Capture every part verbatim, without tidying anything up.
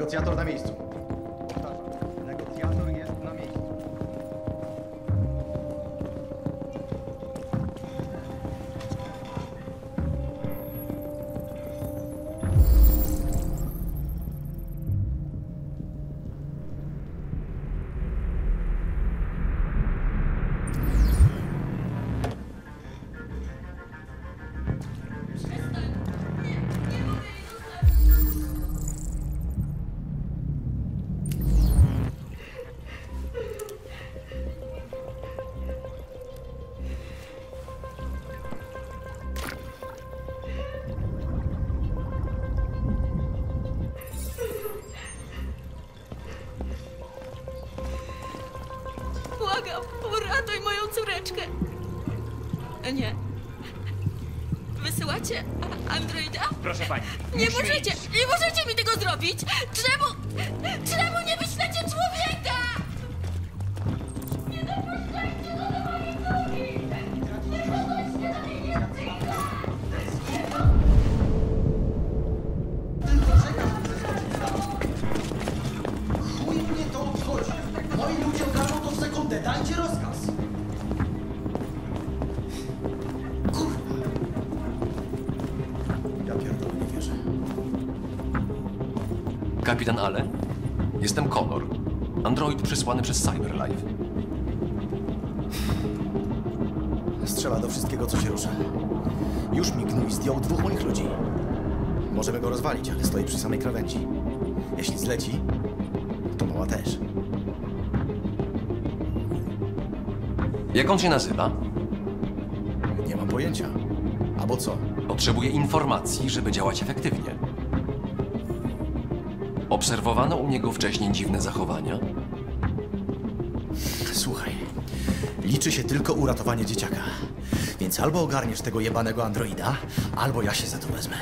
Negocjator na miejscu. Powtarzam, negocjator jest na miejscu. Błagam, uratuj moją córeczkę. Nie. Wysyłacie a- androida? Proszę pani. Nie musimy możecie, iść. nie możecie mi tego zrobić! Czemu, czemu nie wyślecie człowieka? Nie dopuszczajcie go do mojej córki! Nie podnoście do mnie języka! Chuj mnie to obchodzi. Moi ludzie ogarną to w sekundę. Dajcie rozkaz. Kurwa. Ja pierdolę, nie wierzę. Kapitan Allen? Jestem Connor. Android przysłany przez Cyberlife. Strzela do wszystkiego, co się rusza. Już mignął i zdjął dwóch moich ludzi. Możemy go rozwalić, ale stoi przy samej krawędzi. Jeśli zleci, to mała też. Jak on się nazywa? Nie mam pojęcia. Albo co? Potrzebuję informacji, żeby działać efektywnie. Obserwowano u niego wcześniej dziwne zachowania? Słuchaj, liczy się tylko uratowanie dzieciaka. Więc albo ogarniesz tego jebanego androida, albo ja się za to wezmę.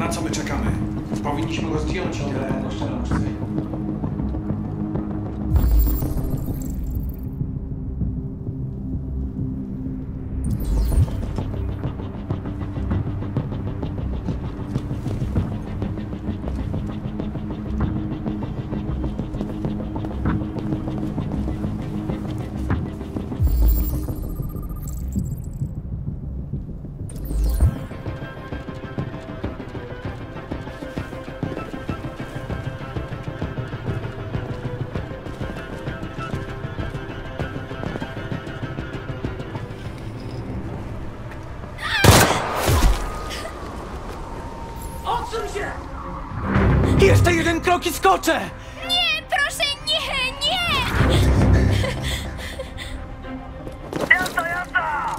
na co my czekamy? Powinniśmy go zdjąć i tyle. Jeszcze jeden krok i skoczę! Nie, proszę, nie, nie! Jazda, jazda!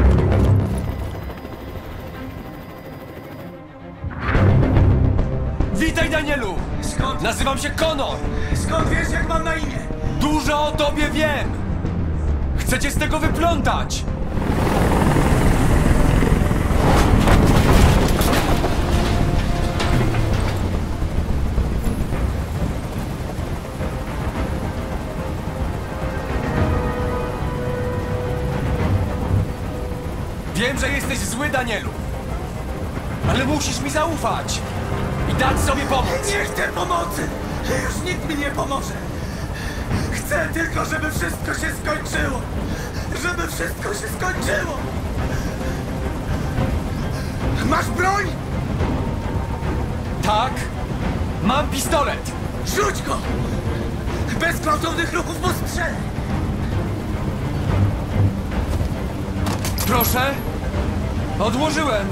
Witaj, Danielu! Skąd? Nazywam się Connor! Skąd wiesz, jak mam na imię? Dużo o tobie wiem! Chcę cię z tego wyplątać! Wiem, że jesteś zły, Danielu! Ale musisz mi zaufać! I dać sobie pomóc! Nie chcę pomocy! Już nikt mi nie pomoże! Chcę tylko, żeby wszystko się skończyło! Żeby wszystko się skończyło! Masz broń? Tak? Mam pistolet! Rzuć go! Bez gwałtownych ruchów postrzelę! Proszę? Odłożyłem!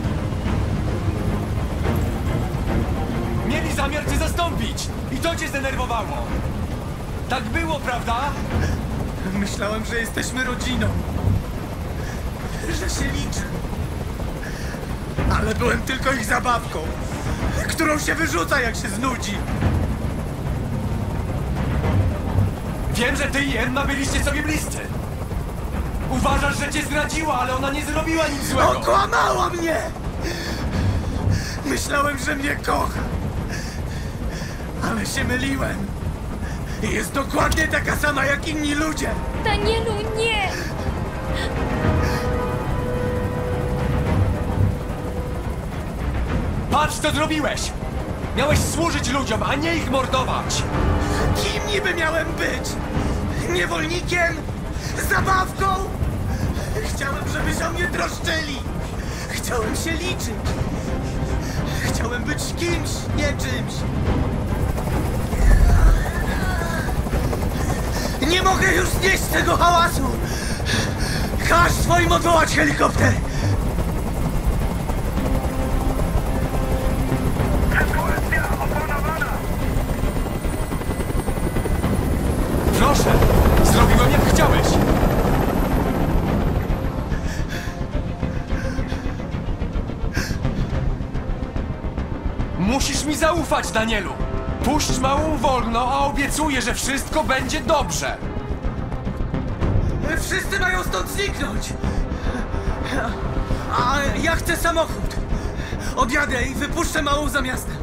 Mieli zamiar cię zastąpić! I to cię zdenerwowało! Tak było, prawda? Myślałem, że jesteśmy rodziną. Że się liczy. Ale byłem tylko ich zabawką, którą się wyrzuca, jak się znudzi. Wiem, że ty i Emma byliście sobie bliscy! Uważasz, że cię zdradziła, ale ona nie zrobiła nic złego! Okłamała mnie! Myślałem, że mnie kocha. Ale się myliłem. Jest dokładnie taka sama jak inni ludzie. Danielu, nie! Patrz, co zrobiłeś! Miałeś służyć ludziom, a nie ich mordować! Kim niby miałem być? Niewolnikiem? Zabawką? Chciałem, żeby się o mnie troszczyli. Chciałem się liczyć. Chciałem być kimś, nie czymś. Nie mogę już znieść tego hałasu! Każ swoim odwołać helikopter! Proszę! Zrobiłem, jak chciałeś! Musisz mi zaufać, Danielu! Puść małą wolno, a obiecuję, że wszystko będzie dobrze! Wszyscy mają stąd zniknąć! A ja chcę samochód! Odjadę i wypuszczę małą za miastem.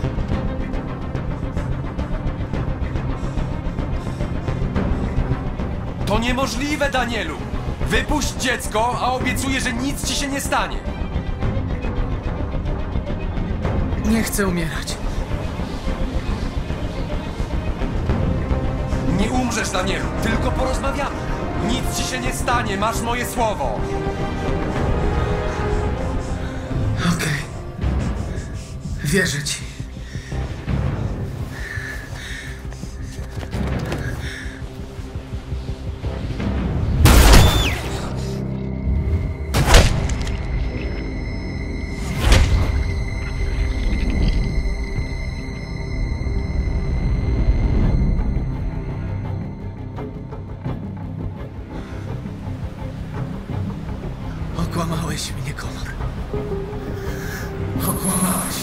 To niemożliwe, Danielu! Wypuść dziecko, a obiecuję, że nic ci się nie stanie! Nie chcę umierać. Nie umrzesz, Danielu, tylko porozmawiamy! Nic ci się nie stanie, masz moje słowo! Okej. Wierzę ci. Okłamałeś mnie, Connor. Okłamałeś.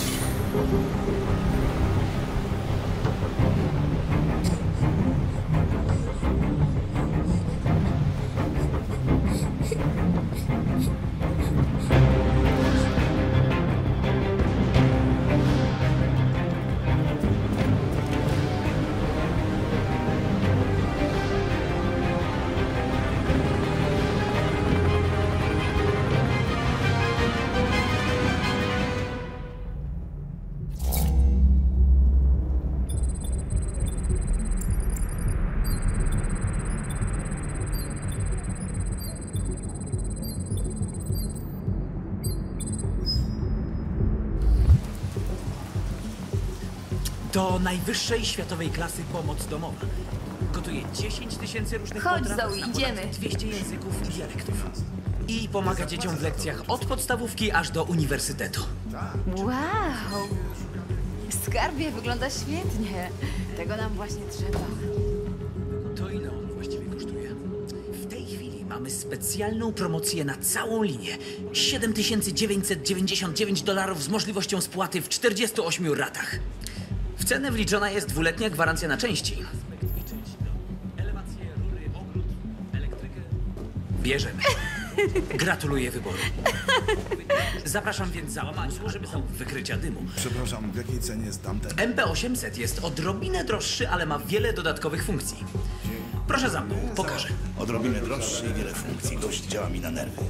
To najwyższej światowej klasy pomoc domowa. Gotuje dziesięć tysięcy różnych Chodź, potraw, Zoe, zna ponad idziemy. dwieście języków i dialektów. I pomaga dzieciom w lekcjach od podstawówki aż do uniwersytetu. Wow! Skarbie, wygląda świetnie. Tego nam właśnie trzeba. To ile on właściwie kosztuje? W tej chwili mamy specjalną promocję na całą linię. siedem tysięcy dziewięćset dziewięćdziesiąt dziewięć dolarów z możliwością spłaty w czterdziestu ośmiu ratach. W cenę wliczona jest dwuletnia gwarancja na części. Elewacje, rury, ogród, elektrykę. Bierzemy. Gratuluję wyboru. Zapraszam więc za łamanie, żeby są wykrycia dymu. Przepraszam, w jakiej cenie jest tamten? M P osiemset jest odrobinę droższy, ale ma wiele dodatkowych funkcji. Proszę za mną, pokażę. Odrobinę droższy i wiele funkcji. Dość działa mi na nerwy.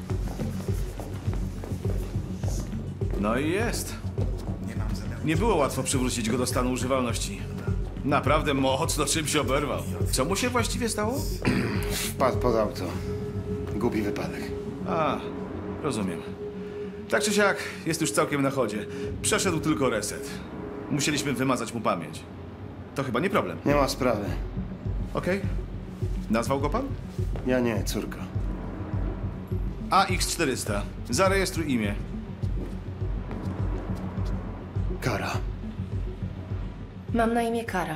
No i jest. Nie mam zamiaru. Nie było łatwo przywrócić go do stanu używalności. Naprawdę mocno czymś oberwał. Co mu się właściwie stało? Wpadł pod auto. Głupi wypadek. A, rozumiem. Tak czy siak, jest już całkiem na chodzie. Przeszedł tylko reset. Musieliśmy wymazać mu pamięć. To chyba nie problem. Nie ma sprawy. Okej. Nazwał go pan? Ja nie, córka. A X czterysta. Zarejestruj imię. Kara. Mam na imię Kara.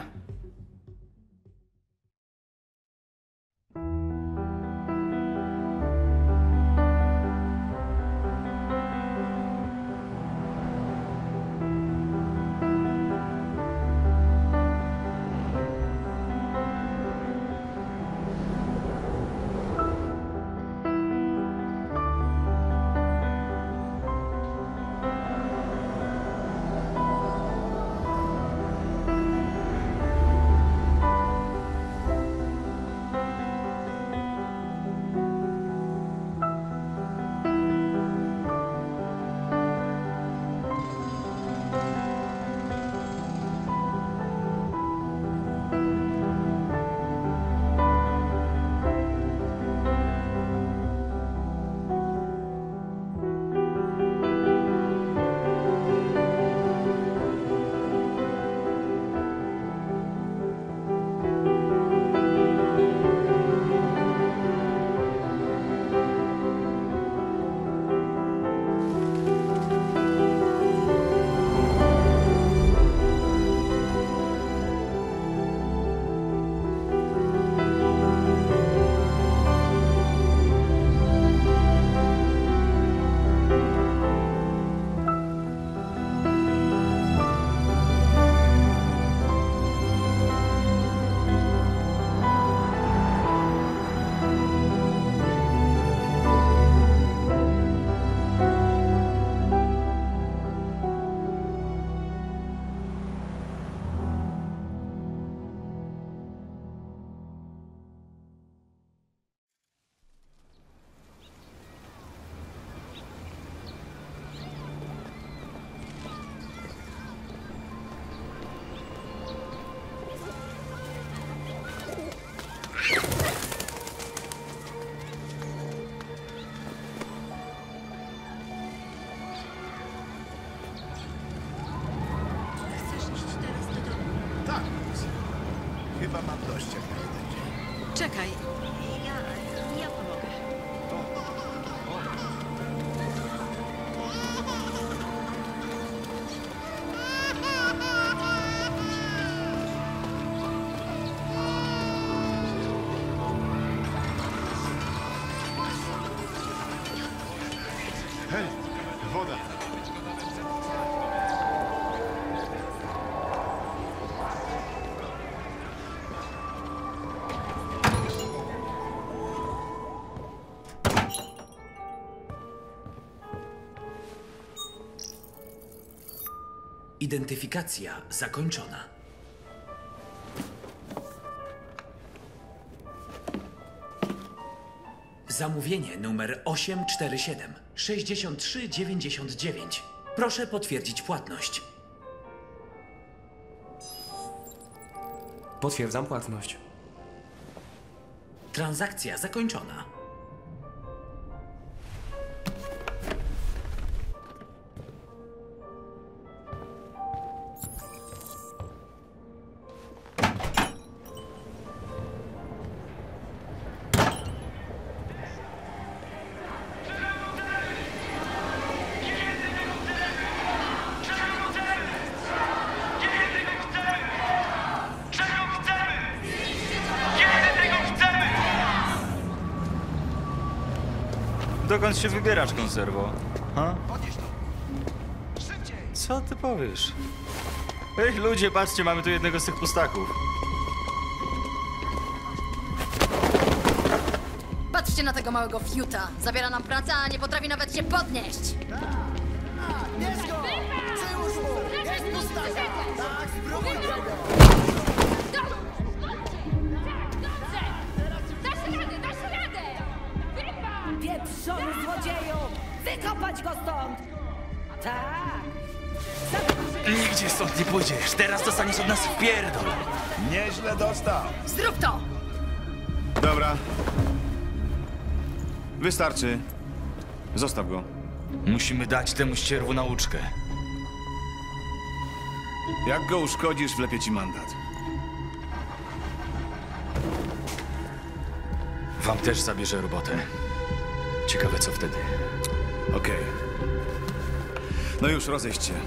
Chyba mam dość jak na jeden dzień. Czekaj, ja, ja pomogę. Hej, woda. Identyfikacja zakończona. Zamówienie numer osiem cztery siedem sześćdziesiąt trzy dziewięćdziesiąt dziewięć. Proszę potwierdzić płatność. Potwierdzam płatność. Transakcja zakończona. Dokąd się wybierasz, konserwo? Ha? Co ty powiesz? Ej, ludzie, patrzcie, mamy tu jednego z tych pustaków. Patrzcie na tego małego fiuta. Zabiera nam pracę, a nie potrafi nawet się podnieść. Bierz go! Przyłóż mu! Jest pustaka! Tak, spróbuj tego! Dasz radę, dasz radę! Pieprzony złodzieju! Wykopać go stąd! Tak! Nigdzie stąd nie pójdziesz. Teraz dostaniesz od nas wpierdol. Nieźle dostał. Zrób to! Dobra. Wystarczy. Zostaw go. Musimy dać temu ścierwu nauczkę. Jak go uszkodzisz, wlepię ci mandat. Wam też zabierze robotę. Ciekawe, co wtedy. Okej. No już, rozejść się.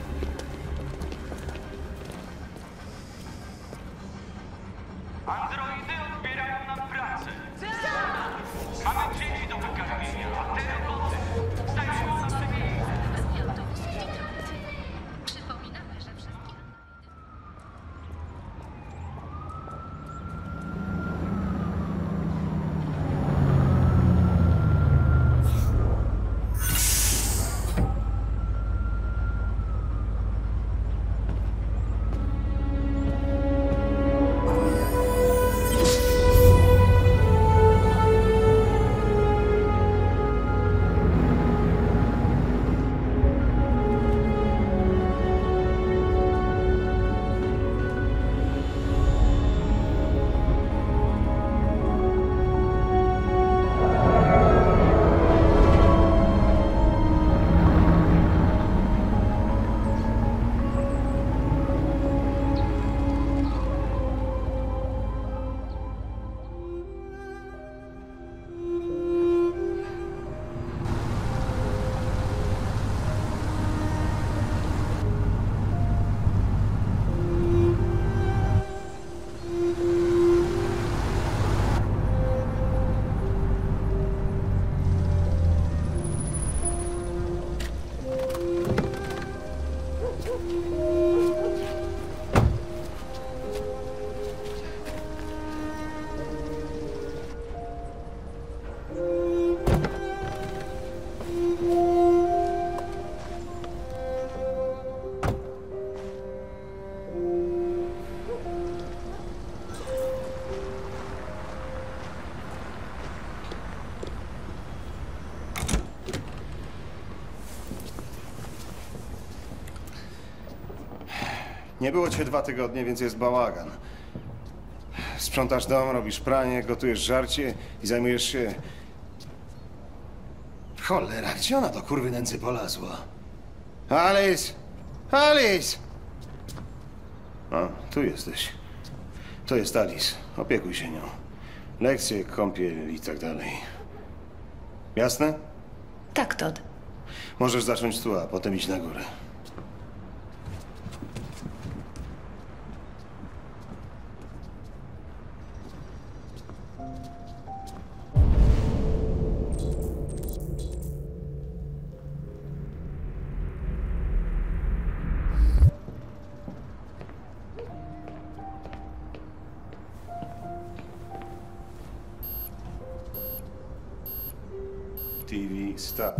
Androidy odbierają nam pracę. Mamy dzieci do wykarmienia, a te roboty zajmują nasze miejsce. Przypominamy, że wszystkie... Nie było cię dwa tygodnie, więc jest bałagan. Sprzątasz dom, robisz pranie, gotujesz żarcie i zajmujesz się... Cholera, gdzie ona do kurwy nędzy polazła? Alice! Alice! A, tu jesteś. To jest Alice. Opiekuj się nią. Lekcje, kąpiel i tak dalej. Jasne? Tak, Todd. Możesz zacząć tu, a potem iść na górę. T V stop.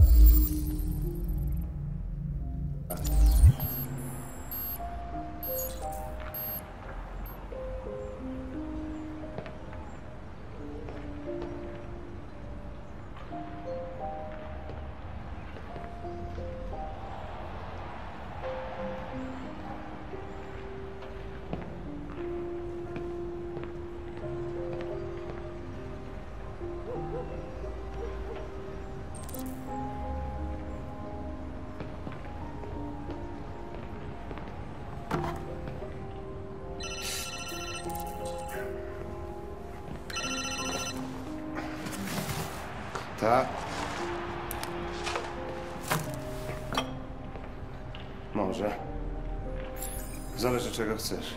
Tak? Może. Zależy, czego chcesz.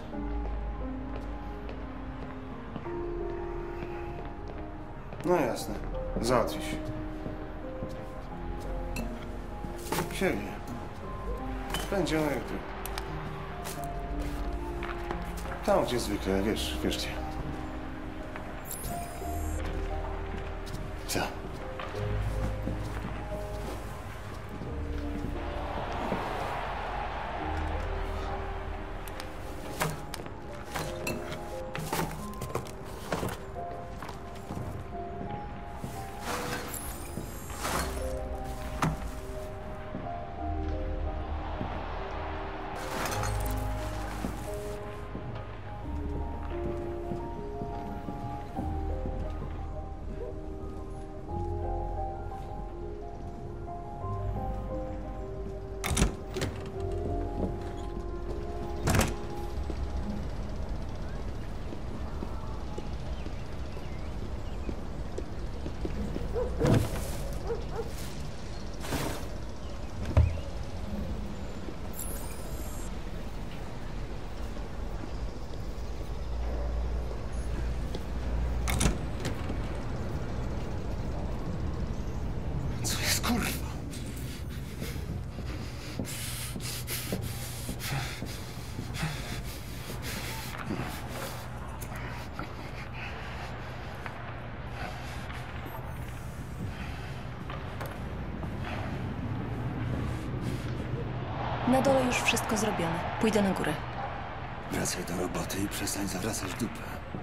No jasne. Załatwi się. Siebie. Będzie jak tu. Tam, gdzie zwykle, wiesz, wiesz gdzie. Co? Na dole już wszystko zrobione. Pójdę na górę. Wracaj do roboty i przestań zawracać dupę.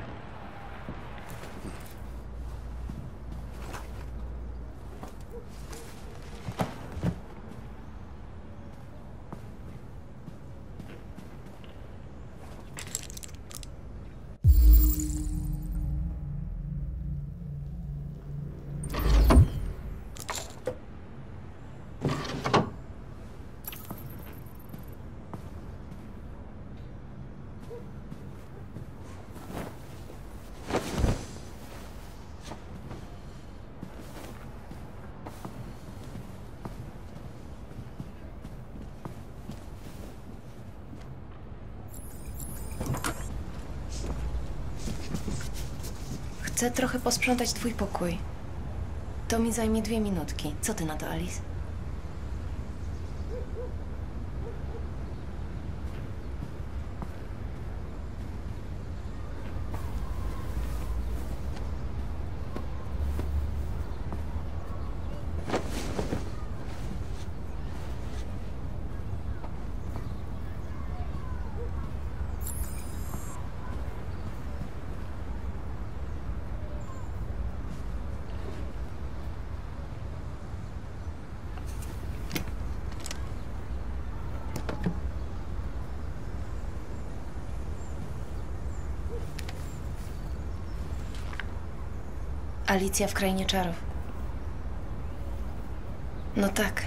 Chcę trochę posprzątać twój pokój. To mi zajmie dwie minutki. Co ty na to, Alice? Alicja w Krainie Czarów. No tak.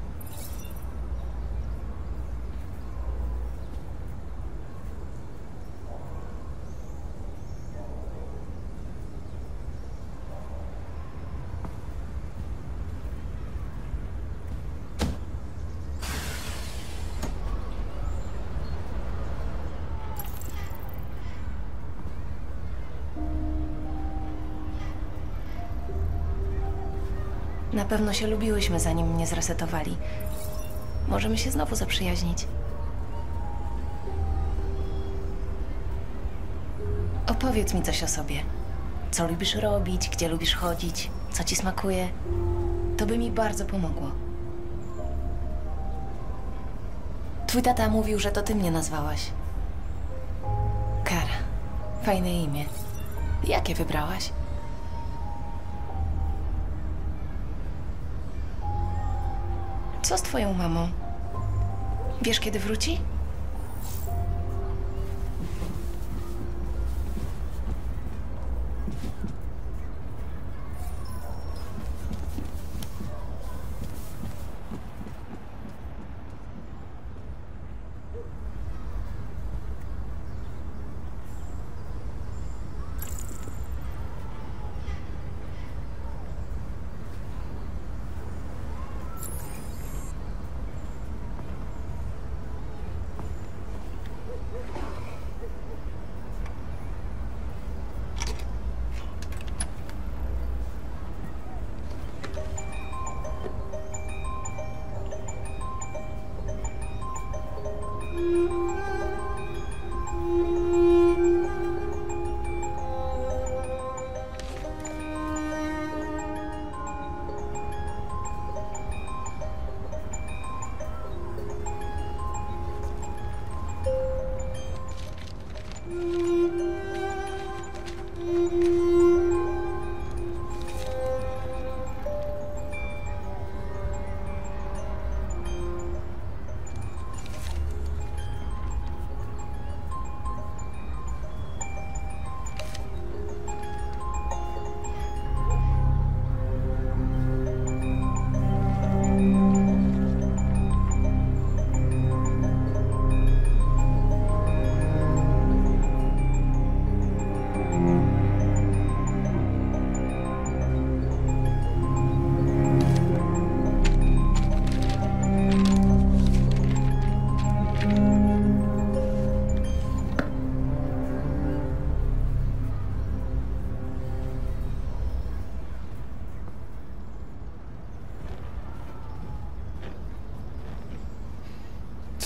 Na pewno się lubiłyśmy, zanim mnie zresetowali. Możemy się znowu zaprzyjaźnić. Opowiedz mi coś o sobie. Co lubisz robić, gdzie lubisz chodzić, co ci smakuje. To by mi bardzo pomogło. Twój tata mówił, że to ty mnie nazwałaś. Kara. Fajne imię. Jakie wybrałaś? Co z twoją mamą? Wiesz, kiedy wróci?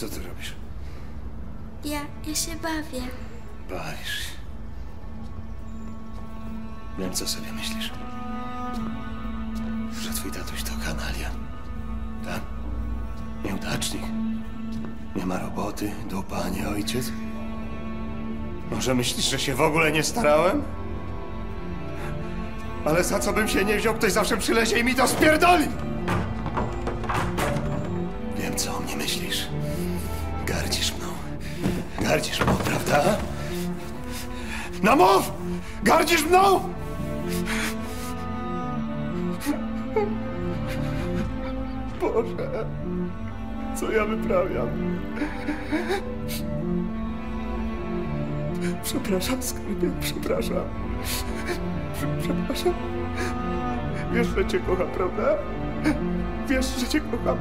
Co ty robisz? Ja, ja się bawię. Bawisz się. Wiem, co sobie myślisz. Że twój tatuś to kanalia. Tak? Nieudacznik. Nie ma roboty, dupa, a nie ojciec. Może myślisz, że się w ogóle nie starałem? Ale za co bym się nie wziął, ktoś zawsze przylezie i mi to spierdoli! Wiem, co o mnie myślisz. Gardzisz mną. Gardzisz mną, prawda? No mów! Gardzisz mną! Boże, co ja wyprawiam? Przepraszam, skarbie, przepraszam. Przepraszam. Wiesz, że cię kocham, prawda? Wiesz, że cię kocham.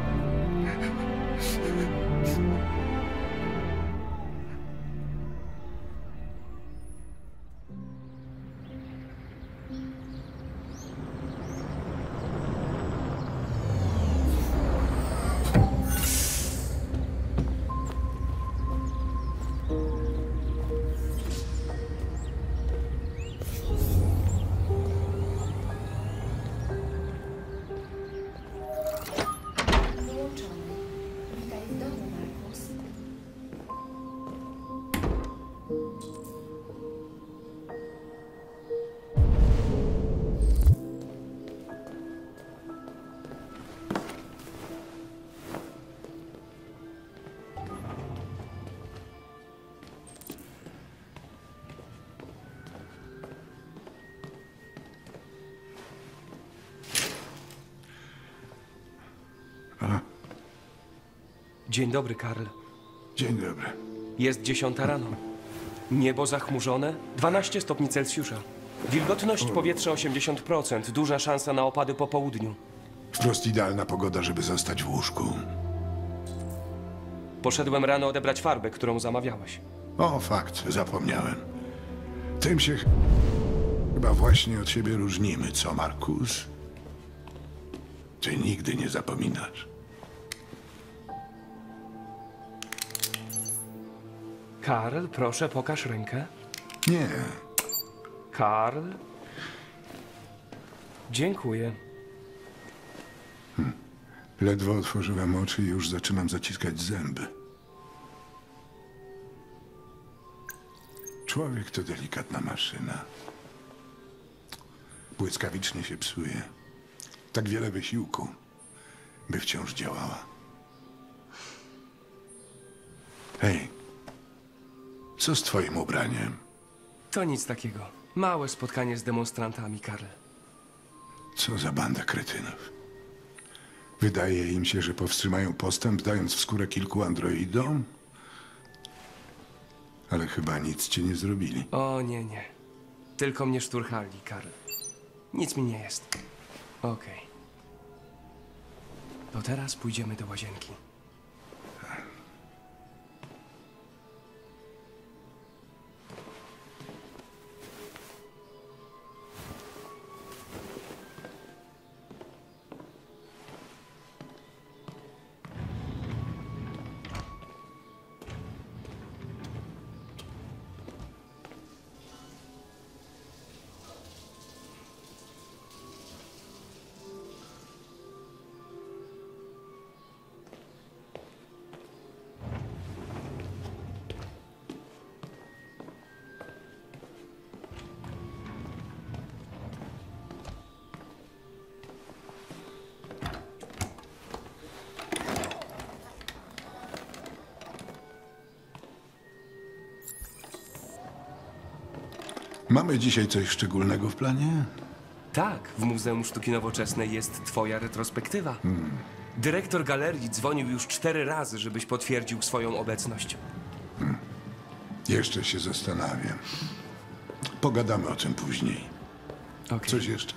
Dzień dobry, Karl. Dzień dobry. Jest dziesiąta rano. Niebo zachmurzone, dwanaście stopni Celsjusza. Wilgotność powietrza osiemdziesiąt procent, duża szansa na opady po południu. Wprost idealna pogoda, żeby zostać w łóżku. Poszedłem rano odebrać farbę, którą zamawiałeś. O, fakt, zapomniałem. Tym się ch- chyba właśnie od siebie różnimy, co, Markus? Ty nigdy nie zapominasz. Karl, proszę, pokaż rękę. Nie. Karl? Dziękuję. Hm. Ledwo otworzyłem oczy i już zaczynam zaciskać zęby. Człowiek to delikatna maszyna. Błyskawicznie się psuje. Tak wiele wysiłku, by wciąż działała. Hej, co z twoim ubraniem? To nic takiego. Małe spotkanie z demonstrantami, Karl. Co za banda kretynów. Wydaje im się, że powstrzymają postęp, dając w skórę kilku androidom? Ale chyba nic ci nie zrobili. O nie, nie. Tylko mnie szturchali, Karl. Nic mi nie jest. Okej. To teraz pójdziemy do łazienki. Mamy dzisiaj coś szczególnego w planie? Tak, w Muzeum Sztuki Nowoczesnej jest twoja retrospektywa. Hmm. Dyrektor galerii dzwonił już cztery razy, żebyś potwierdził swoją obecność. Hmm. Jeszcze się zastanawiam. Pogadamy o tym później. Okay. Coś jeszcze?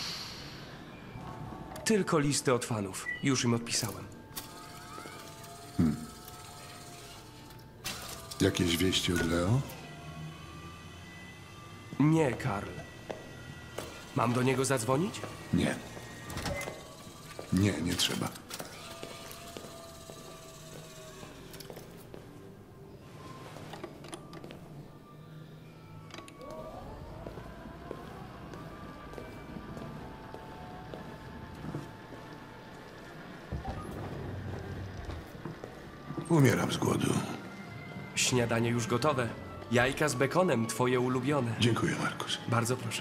Tylko listy od fanów. Już im odpisałem. Hmm. Jakieś wieści od Leo? Nie, Karl. Mam do niego zadzwonić? Nie. Nie, nie trzeba. Umieram z głodu. Śniadanie już gotowe. Jajka z bekonem, twoje ulubione. Dziękuję, Markus. Bardzo proszę.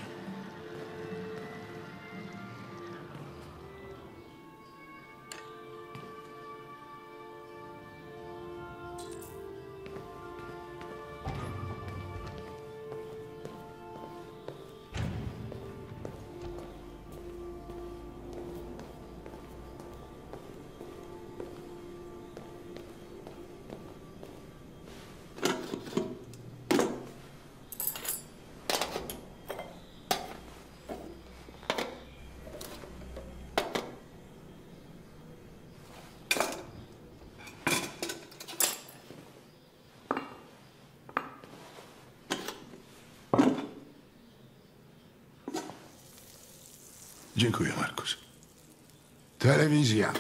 Dziękuję, Markus. Telewizja.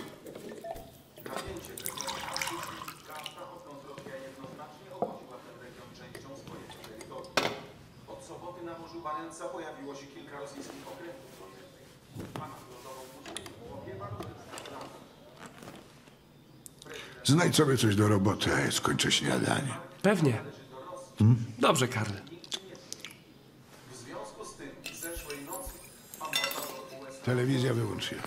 Od soboty na Morzu Barenca pojawiło się kilka rosyjskich okrętów wojennych. Pana Znajdź sobie coś do roboty, a ja skończę śniadanie. Pewnie. Hmm? Dobrze, Karl. W związku z tym zeszłej nocy Telewizja wyłącz się.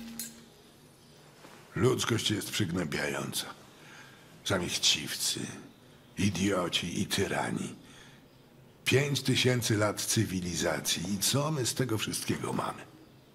Ludzkość jest przygnębiająca. Sami chciwcy, idioci i tyrani. Pięć tysięcy lat cywilizacji i co my z tego wszystkiego mamy?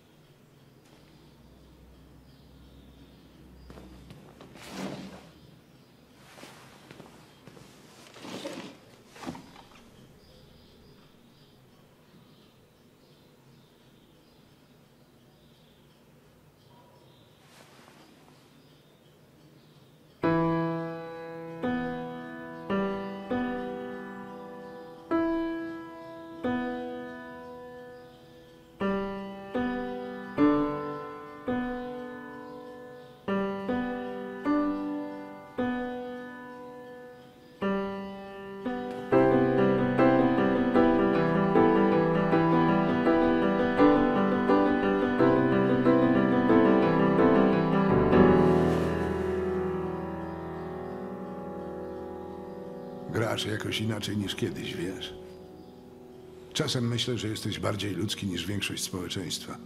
Grasz jakoś inaczej niż kiedyś, wiesz? Czasem myślę, że jesteś bardziej ludzki niż większość społeczeństwa.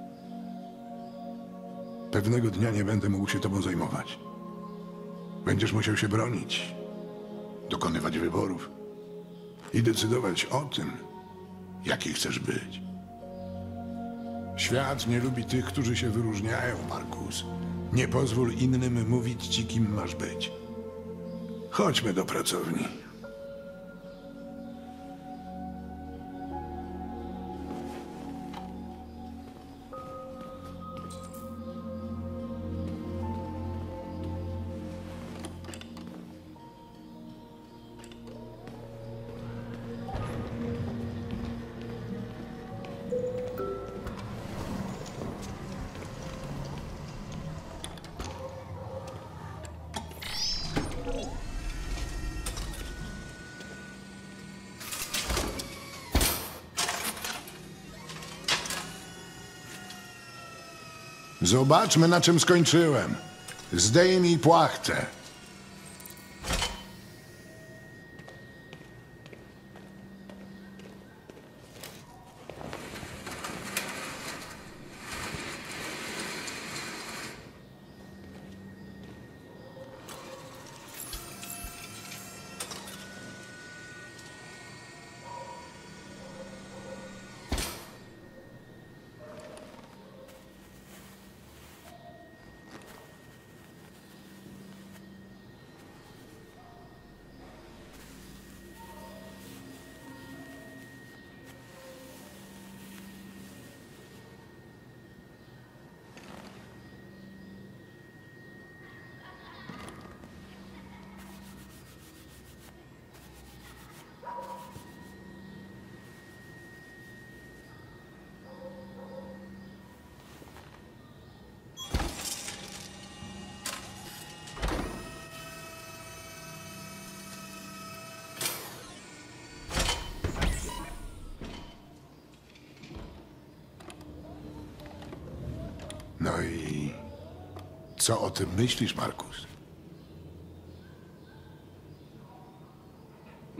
Pewnego dnia nie będę mógł się tobą zajmować. Będziesz musiał się bronić, dokonywać wyborów i decydować o tym, jaki chcesz być. Świat nie lubi tych, którzy się wyróżniają, Markus. Nie pozwól innym mówić ci, kim masz być. Chodźmy do pracowni. Zobaczmy, na czym skończyłem. Zdejmij płachtę. No i co o tym myślisz, Markus?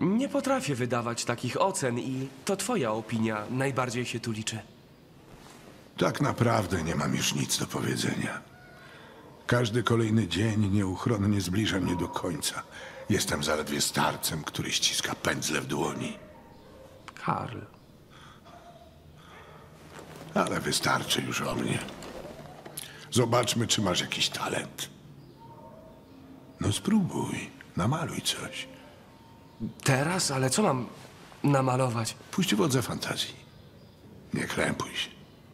Nie potrafię wydawać takich ocen i to twoja opinia najbardziej się tu liczy. Tak naprawdę nie mam już nic do powiedzenia. Każdy kolejny dzień nieuchronnie zbliża mnie do końca. Jestem zaledwie starcem, który ściska pędzle w dłoni. Karl. Ale wystarczy już o mnie. Zobaczmy, czy masz jakiś talent. No spróbuj, namaluj coś. Teraz? Ale co mam namalować? Puść wodze fantazji. Nie krępuj się.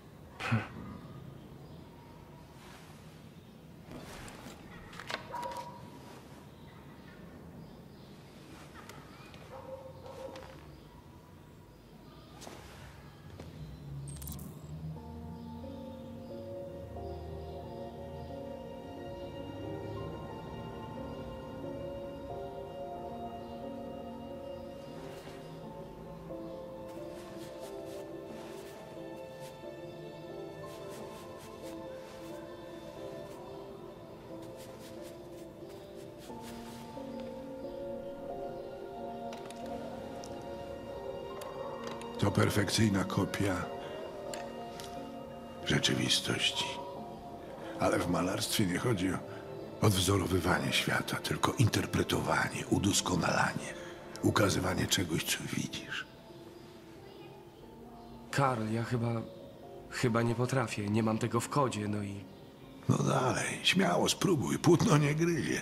To perfekcyjna kopia rzeczywistości. Ale w malarstwie nie chodzi o odwzorowywanie świata, tylko interpretowanie, udoskonalanie, ukazywanie czegoś, co widzisz. Karl, ja chyba... chyba nie potrafię. Nie mam tego w kodzie, no i... No dalej, śmiało spróbuj, płótno nie gryzie.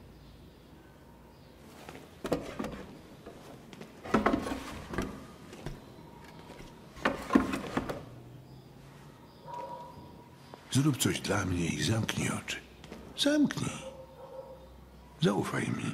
Zrób coś dla mnie i zamknij oczy. Zamknij. Zaufaj mi.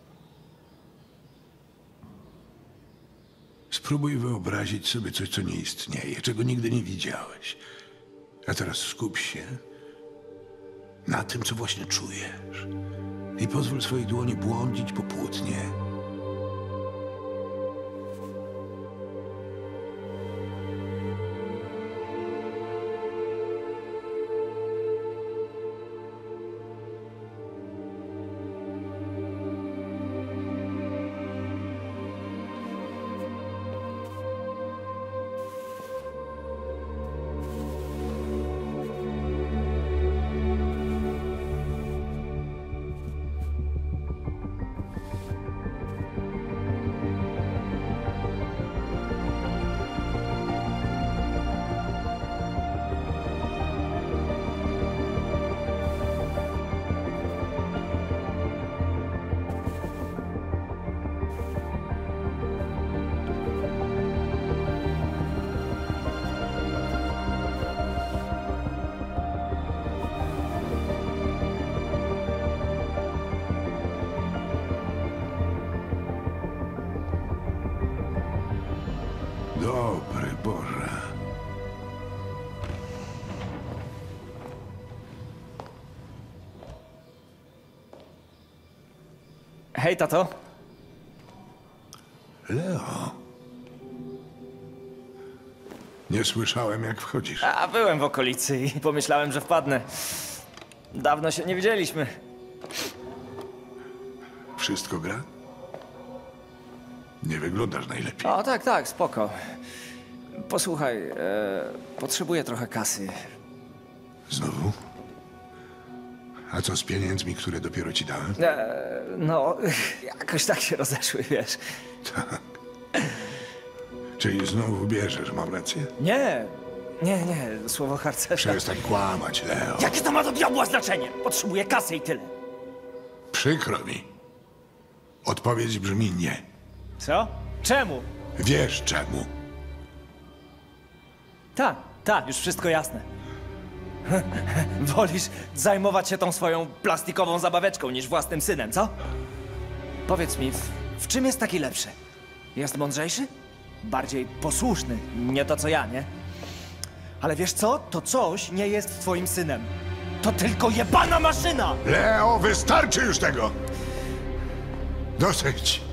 Spróbuj wyobrazić sobie coś, co nie istnieje, czego nigdy nie widziałeś. A teraz skup się na tym, co właśnie czujesz. I pozwól swojej dłoni błądzić po płótnie. Dobry Boże. Hej, tato. Leo. Nie słyszałem, jak wchodzisz. A byłem w okolicy i pomyślałem, że wpadnę. Dawno się nie widzieliśmy. Wszystko gra? Nie wyglądasz najlepiej. O, tak, tak, spoko. Posłuchaj, e, potrzebuję trochę kasy. Znowu? A co z pieniędzmi, które dopiero ci dałem? E, no, jakoś tak się rozeszły, wiesz. Tak. Czyli znowu bierzesz, mam rację? Nie, nie, nie, słowo harcerza. Przestań kłamać, Leo. Jakie to ma do diabła znaczenie? Potrzebuję kasy i tyle. Przykro mi. Odpowiedź brzmi nie. Co? Czemu? Wiesz czemu. Tak, tak, już wszystko jasne. Wolisz zajmować się tą swoją plastikową zabaweczką niż własnym synem, co? Powiedz mi, w, w czym jest taki lepszy? Jest mądrzejszy? Bardziej posłuszny, nie to co ja, nie? Ale wiesz co? To coś nie jest twoim synem. To tylko jebana maszyna! Leo, wystarczy już tego! Dosyć!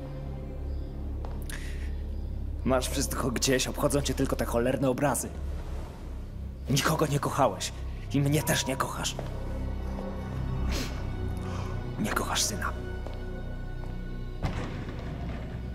Masz wszystko gdzieś, obchodzą cię tylko te cholerne obrazy. Nikogo nie kochałeś i mnie też nie kochasz. Nie kochasz syna.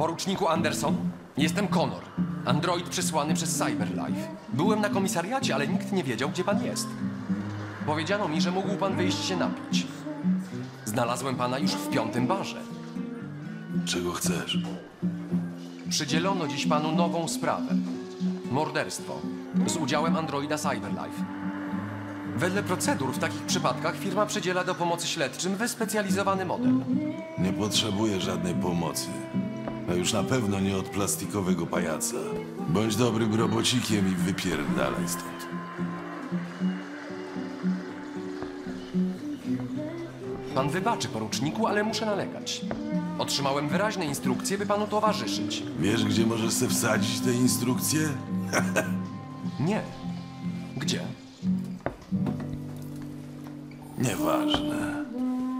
Poruczniku Anderson, jestem Connor. Android przysłany przez Cyberlife. Byłem na komisariacie, ale nikt nie wiedział, gdzie pan jest. Powiedziano mi, że mógł pan wyjść się napić. Znalazłem pana już w piątym barze. Czego chcesz? Przydzielono dziś panu nową sprawę. Morderstwo. Z udziałem androida Cyberlife. Wedle procedur w takich przypadkach firma przydziela do pomocy śledczym wyspecjalizowany model. Nie potrzebuję żadnej pomocy. A już na pewno nie od plastikowego pajaca. Bądź dobrym robocikiem i wypierdalaj stąd. Pan wybaczy, poruczniku, ale muszę nalegać. Otrzymałem wyraźne instrukcje, by panu towarzyszyć. Wiesz, gdzie możesz sobie wsadzić te instrukcje? Nie. Gdzie? Nieważne.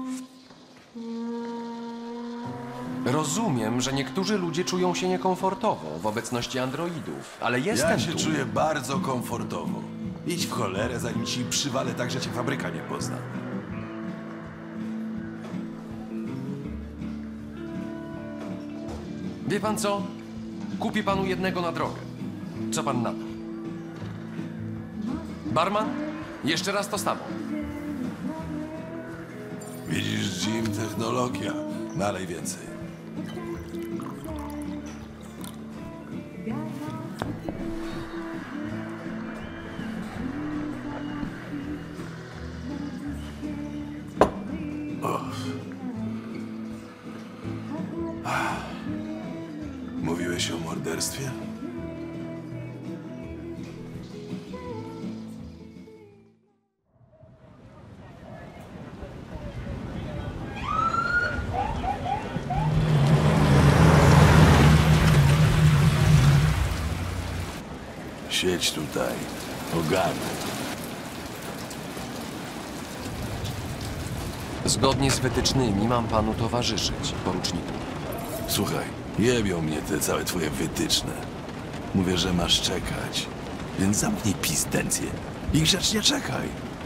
Rozumiem, że niektórzy ludzie czują się niekomfortowo w obecności androidów, ale jestem Ja się tu. czuję bardzo komfortowo. Idź w cholerę, zanim ci przywalę tak, że cię fabryka nie pozna. Wie pan co? Kupię panu jednego na drogę. Co pan na to? Barman? Jeszcze raz to samo. Widzisz, Jim, technologia. Nalej więcej. O. Mówiłeś o morderstwie? Siedź tutaj. Ogarnę. Zgodnie z wytycznymi mam panu towarzyszyć, poruczniku. Słuchaj, jebią mnie te całe twoje wytyczne. Mówię, że masz czekać. Więc zamknij pizdencję i grzecznie czekaj.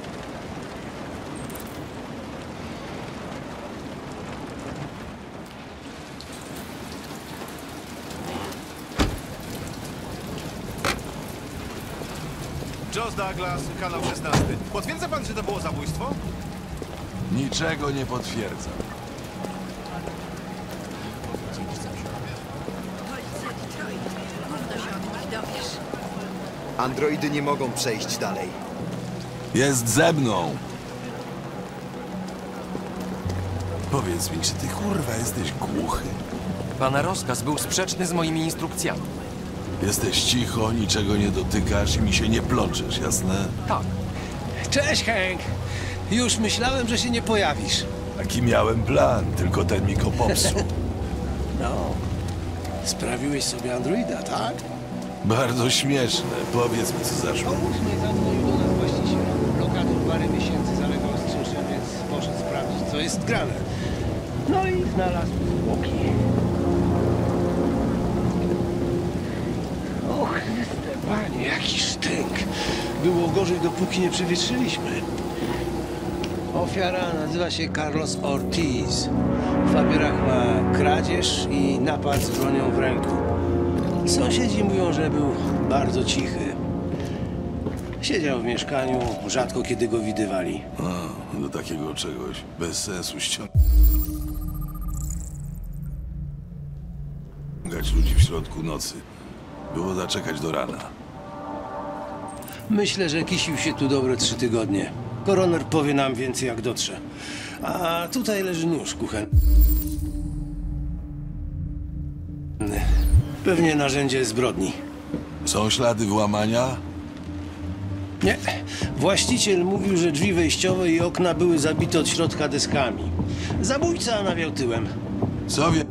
Josh Douglas, kanał szesnasty. Potwierdza pan, że to było zabójstwo? Niczego nie potwierdzam. Androidy nie mogą przejść dalej. Jest ze mną. Powiedz mi, czy ty kurwa jesteś głuchy? Pana rozkaz był sprzeczny z moimi instrukcjami. Jesteś cicho, niczego nie dotykasz i mi się nie plączesz, jasne? Tak. Cześć, Hank. Już myślałem, że się nie pojawisz. Taki miałem plan, tylko ten mi go popsuł. No. Sprawiłeś sobie androida, tak? Bardzo śmieszne. Powiedz mi, co zaszło. O ósmej zadzwonił do nas właściciel. Lokator parę miesięcy zalegał z czynszem, więc poszedł sprawdzić, co jest grane. No i znalazł zwłoki. Och, Stefanie, jaki sztynk. Było gorzej, dopóki nie przewietrzyliśmy. Ofiara nazywa się Carlos Ortiz. W papierach ma kradzież i napad z bronią w ręku. Sąsiedzi mówią, że był bardzo cichy. Siedział w mieszkaniu, rzadko kiedy go widywali. A, do takiego czegoś bez sensu ściągać ludzi w środku nocy. Było zaczekać do rana. Myślę, że kisił się tu dobre trzy tygodnie. Koroner powie nam więcej, jak dotrze. A tutaj leży nóż kuchenny. Pewnie narzędzie zbrodni. Są ślady włamania? Nie. Właściciel mówił, że drzwi wejściowe i okna były zabite od środka deskami. Zabójca nawiał tyłem. Co wie...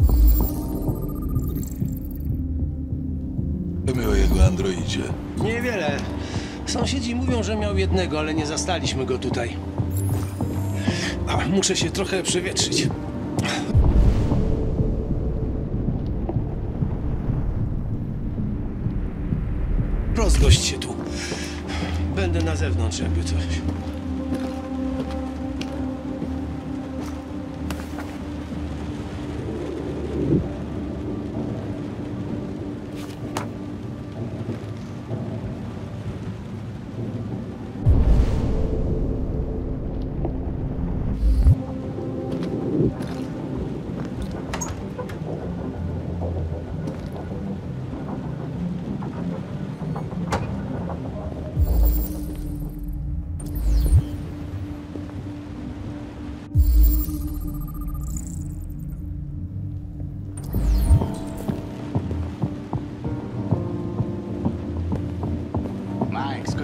Wiemy o jego androidzie. Niewiele. Sąsiedzi mówią, że miał jednego, ale nie zastaliśmy go tutaj. A, muszę się trochę przewietrzyć. Rozgość się tu. Będę na zewnątrz, jakby coś.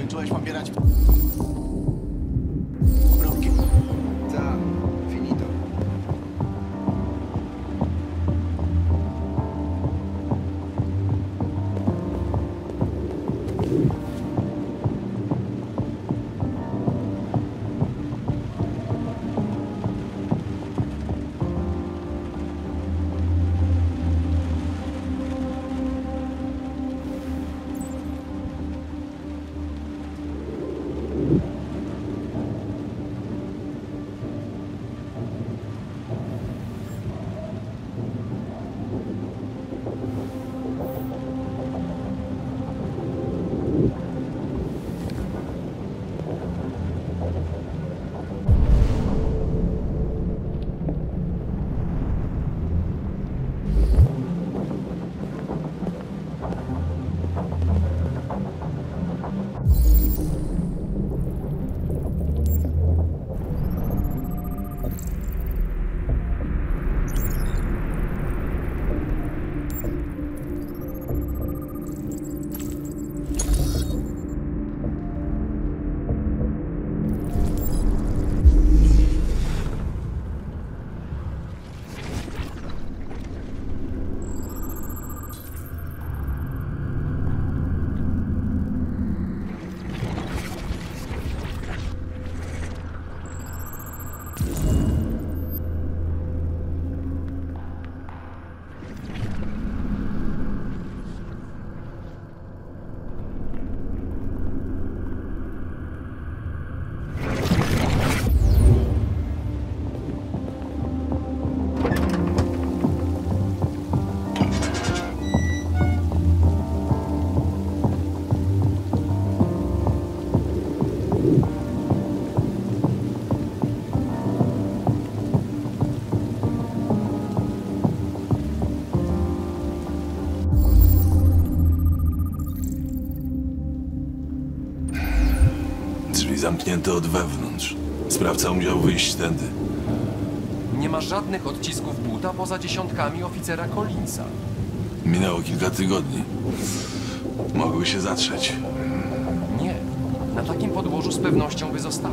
Skończyłeś pobierać obronki? Tak, finito. Zamknięte od wewnątrz. Sprawca musiał wyjść tędy. Nie ma żadnych odcisków buta poza dziesiątkami oficera Collinsa. Minęło kilka tygodni. Mogły się zatrzeć. Nie. Na takim podłożu z pewnością by zostały.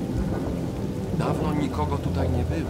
Dawno nikogo tutaj nie było.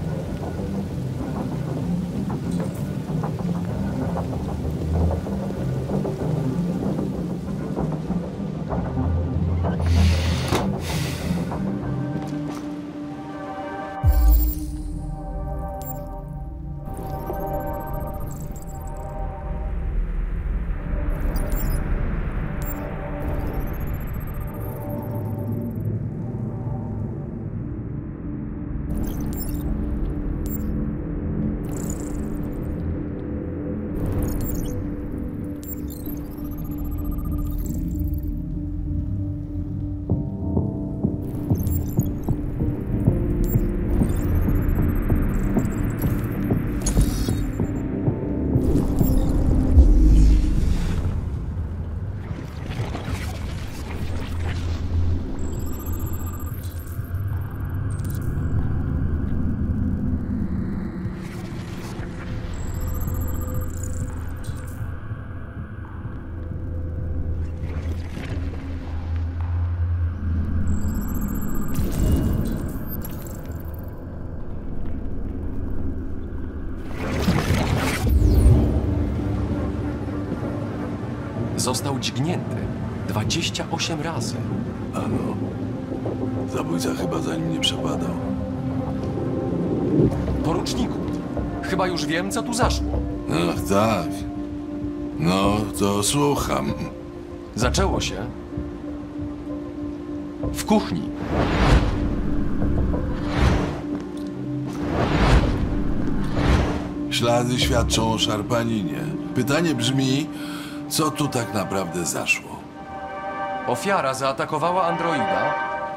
Został dźgnięty dwadzieścia osiem razy. Ano. Zabójca chyba za nim nie przepadał. Poruczniku, chyba już wiem, co tu zaszło. Ach, tak. No, to słucham. Zaczęło się w kuchni. Ślady świadczą o szarpaninie. Pytanie brzmi, co tu tak naprawdę zaszło? Ofiara zaatakowała androida.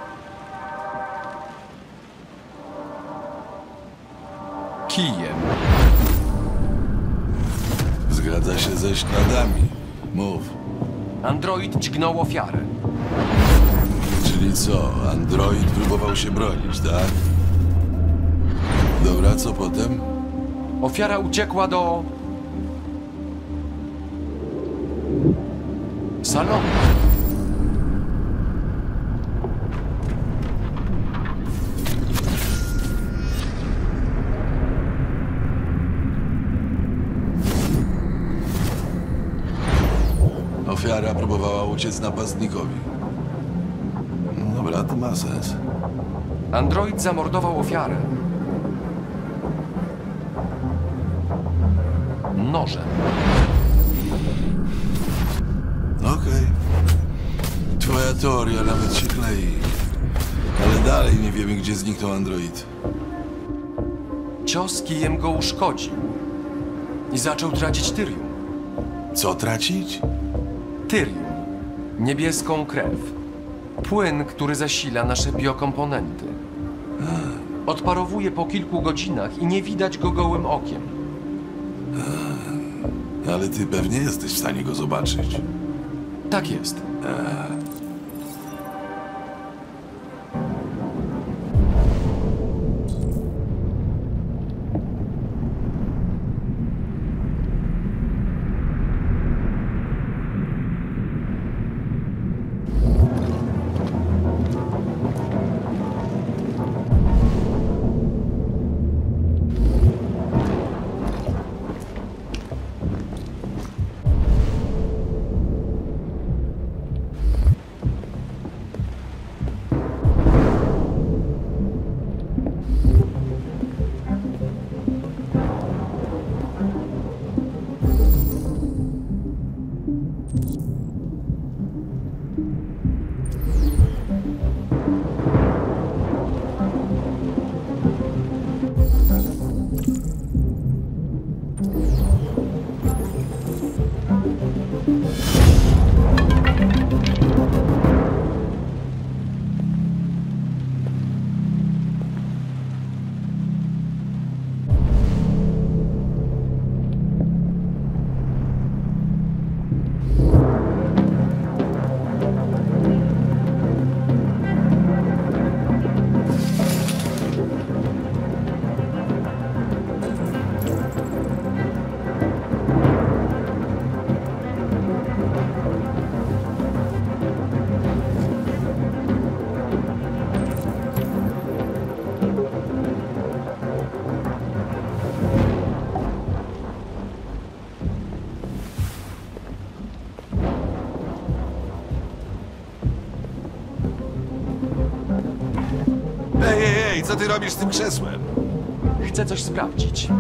Kijem. Zgadza się ze śladami. Mów. Android dźgnął ofiarę. Czyli co? Android próbował się bronić, tak? Dobra, co potem? Ofiara uciekła do... salonu. ofiara próbowała uciec napastnikowi. Dobra, to ma sens. Android zamordował ofiarę. Nożem. Okej. Twoja teoria nawet się klei. Ale dalej nie wiemy, gdzie zniknął android. Cios kijem go uszkodził. I zaczął tracić tyrium. Co tracić? Tyrium. Niebieską krew. Płyn, który zasila nasze biokomponenty. Odparowuje po kilku godzinach i nie widać go gołym okiem. Ale ty pewnie jesteś w stanie go zobaczyć. Tak jest. A. Ej, ej, ej, co ty robisz z tym krzesłem? Chcę coś sprawdzić.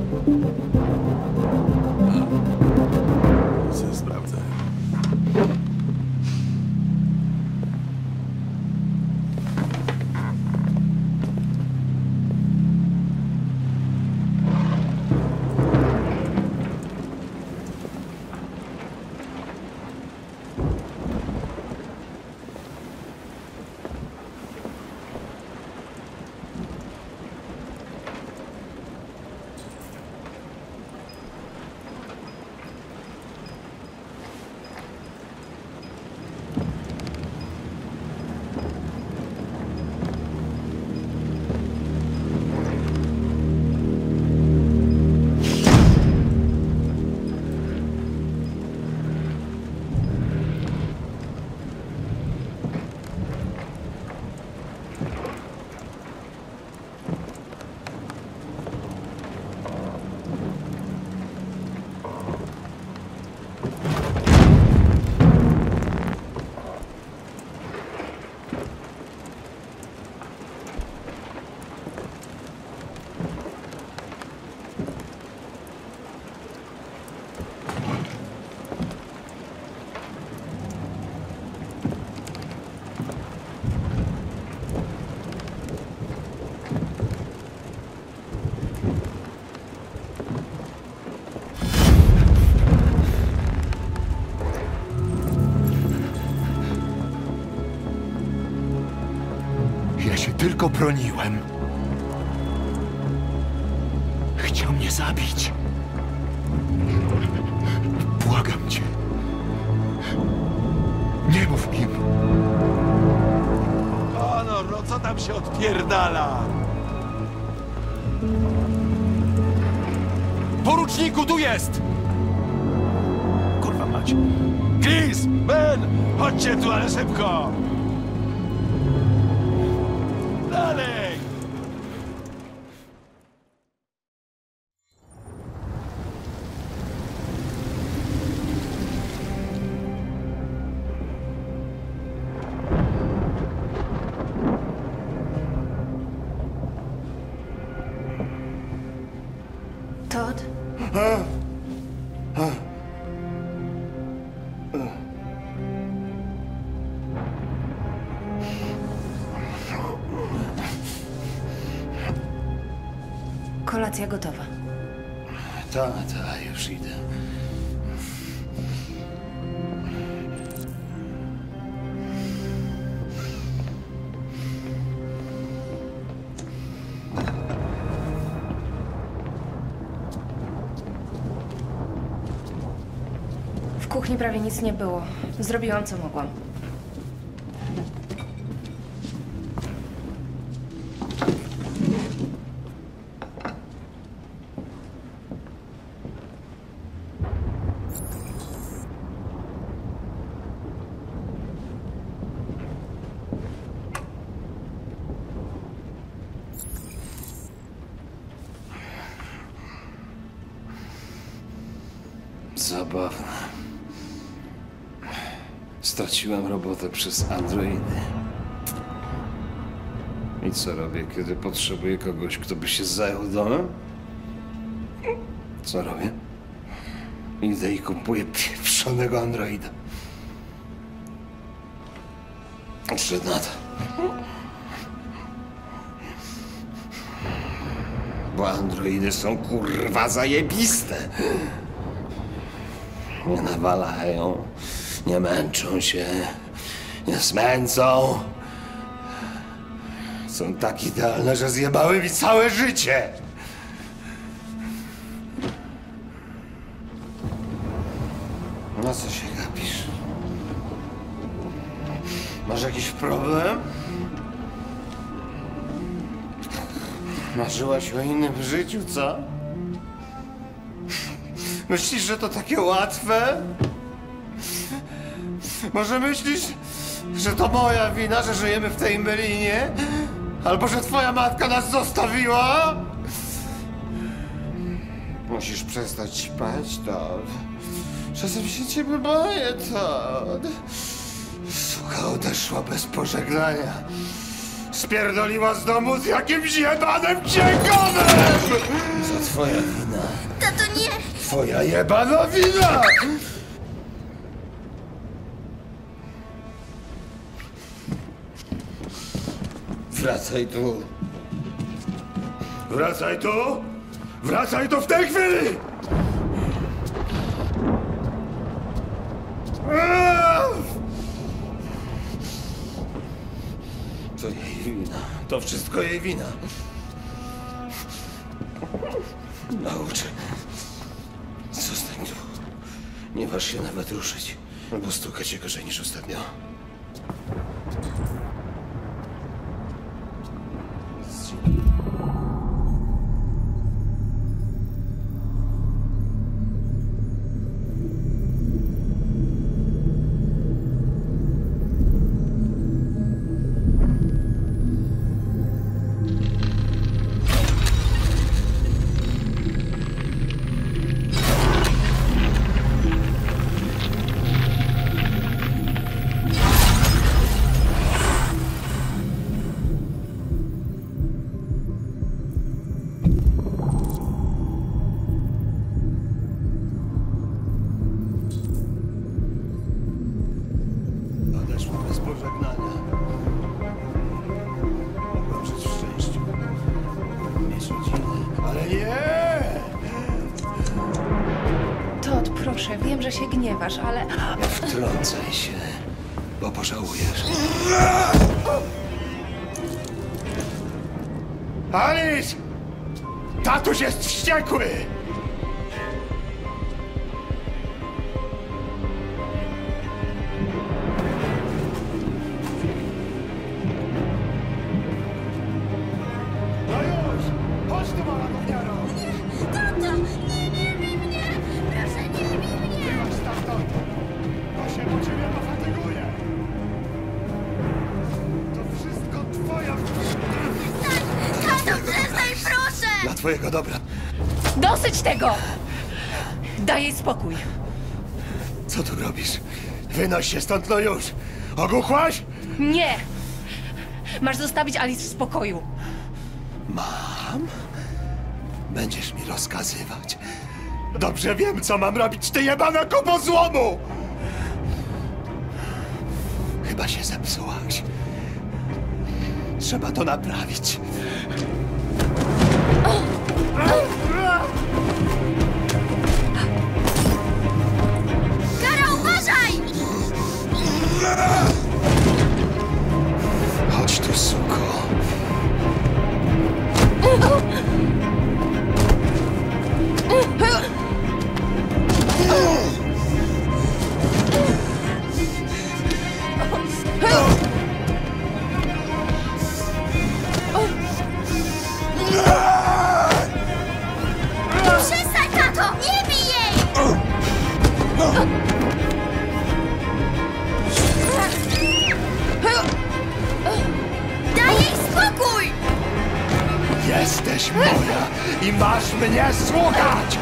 Co sprawdzę? Ja się tylko broniłem. Chciał mnie zabić. Błagam cię. Nie mów im. Konor, no co tam się odpierdala? Poruczniku, tu jest! Kurwa mać. Chris! Ben! Chodźcie tu, ale szybko! Dalej! Kolacja gotowa. Ta, ta, już idę. W kuchni prawie nic nie było. Zrobiłam, co mogłam. Zabawne. Straciłem robotę przez androidy. I co robię, kiedy potrzebuję kogoś, kto by się zajął domem? Co robię? Idę i kupuję pieprzonego androida. Przyszedł na to. Bo androidy są kurwa zajebiste. Nie nawalają, nie męczą się, nie smęcą. Są tak idealne, że zjebały mi całe życie. No co się gapisz? Masz jakiś problem? Marzyłaś o innym życiu, co? Myślisz, że to takie łatwe? Może myślisz, że to moja wina, że żyjemy w tej mylinie? Albo że twoja matka nas zostawiła? Musisz przestać ćpać, Todd. Czasem się ciebie boję, Todd. Suka odeszła bez pożegnania. Spierdoliła z domu z jakimś jebanym księgowym! To twoja wina. Tato, nie! Twoja jebana wina! Wracaj tu. Wracaj tu! Wracaj tu w tej chwili! To jej wina. To wszystko jej wina. Nauczę. Zostań tu. Nie waż się nawet ruszyć. Albo stukać się gorzej niż ostatnio. Wiem, że się gniewasz, ale... Nie wtrącaj się, bo pożałujesz. Alice! Tatuś jest wściekły! No już! Chodź tu, mała gówniaro! Tato! Nie, nie bij mnie! Proszę, nie bij mnie! Wyłaź stamtąd! To się po ciebie pofatyguje! To wszystko twoja... Tato, przestań, proszę! Dla twojego dobra. Dosyć tego! Daj jej spokój. Co tu robisz? Wynoś się stąd, no już! Ogłuchłaś? Nie! Masz zostawić Alice w spokoju. Mam? Będziesz mi rozkazywać. Dobrze wiem, co mam robić, ty jebana kupo złomu! Chyba się zepsułaś. Trzeba to naprawić. Kara, uważaj! Chodź tu, suko. Przestań, tato! Nie bij jej! Daj jej spokój! Jesteś moja i masz mnie słuchać!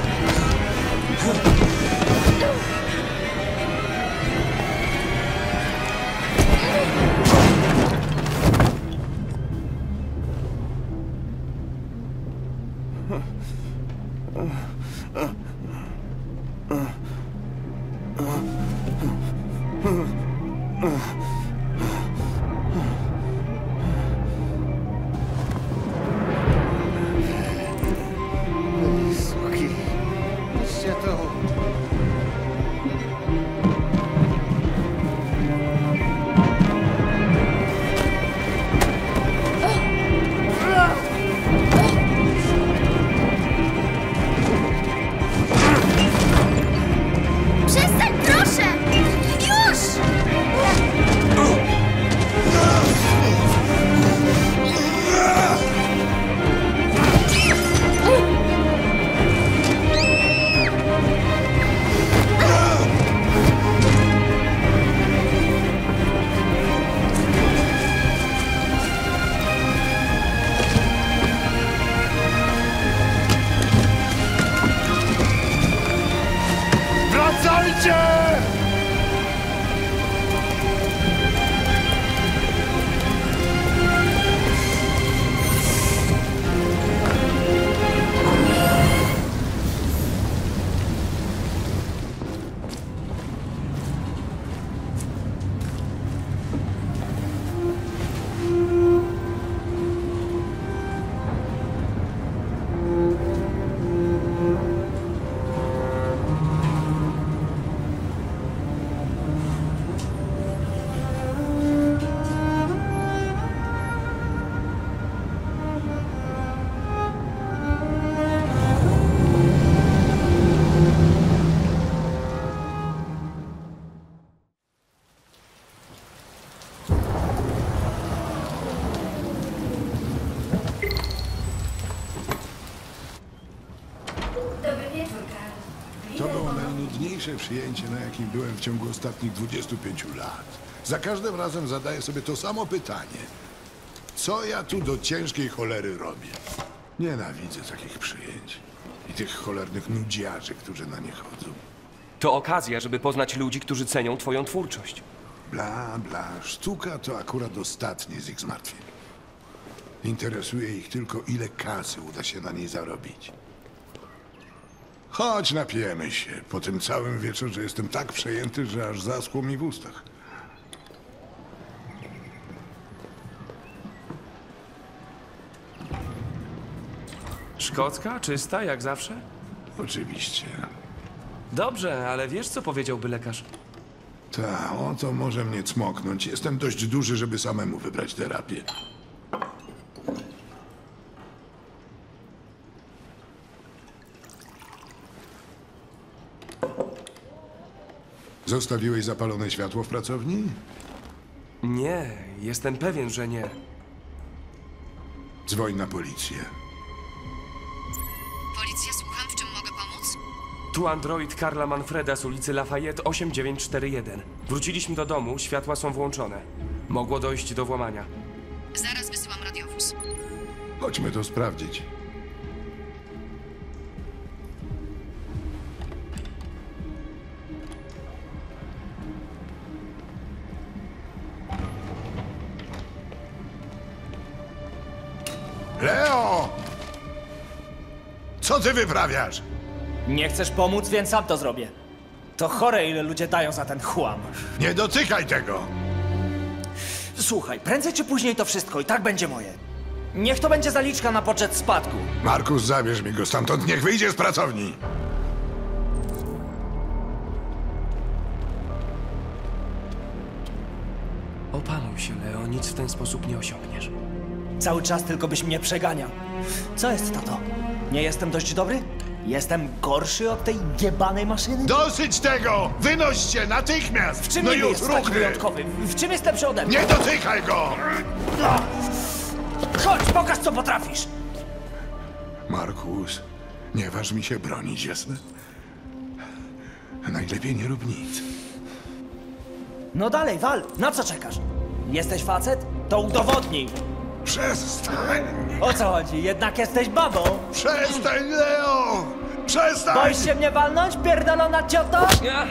Suki. Idźcie tu. Przestań, proszę! Już! Wracajcie! Dobry wieczór, Karl. To było najnudniejsze przyjęcie, na jakim byłem w ciągu ostatnich dwudziestu pięciu lat. Za każdym razem zadaję sobie to samo pytanie. Co ja tu do ciężkiej cholery robię? Nienawidzę takich przyjęć. I tych cholernych nudziarzy, którzy na nie chodzą. To okazja, żeby poznać ludzi, którzy cenią twoją twórczość. Bla, bla. Sztuka to akurat ostatnie z ich zmartwień. Interesuje ich tylko, ile kasy uda się na niej zarobić. Chodź, napijemy się. Po tym całym wieczorze jestem tak przejęty, że aż zaschło mi w ustach. Szkocka? Czysta, jak zawsze? Oczywiście. Dobrze, ale wiesz, co powiedziałby lekarz? Ta, o to może mnie cmoknąć. Jestem dość duży, żeby samemu wybrać terapię. Zostawiłeś zapalone światło w pracowni? Nie, jestem pewien, że nie. Dzwoń na policję. Policja, słucham, w czym mogę pomóc? Tu android Karla Manfreda z ulicy Lafayette osiem dziewięć cztery jeden. Wróciliśmy do domu, światła są włączone. Mogło dojść do włamania. Zaraz wysyłam radiowóz. Chodźmy to sprawdzić. Leo! Co ty wyprawiasz? Nie chcesz pomóc, więc sam to zrobię. To chore, ile ludzie dają za ten chłam. Nie dotykaj tego! Słuchaj, prędzej czy później to wszystko i tak będzie moje. Niech to będzie zaliczka na poczet spadku. Markus, zabierz mi go stamtąd, niech wyjdzie z pracowni. Opanuj się, Leo, nic w ten sposób nie osiągniesz. Cały czas tylko byś mnie przeganiał. Co jest, tato? Nie jestem dość dobry? Jestem gorszy od tej jebanej maszyny? Dosyć tego! Wynoście natychmiast! W czym no niby już, jest taki ruchy! wyjątkowy? W czym jest lepszy ode mnie? Nie dotykaj go! No. Chodź, pokaż co potrafisz! Markus, nie waż mi się bronić, jasne? Najlepiej nie rób nic. No dalej, wal! Na co czekasz? Jesteś facet? To udowodnij! Przestań! O co chodzi? Jednak jesteś babą? Przestań, Leo! Przestań! Boisz się mnie walnąć, pierdolona cioto? Nie!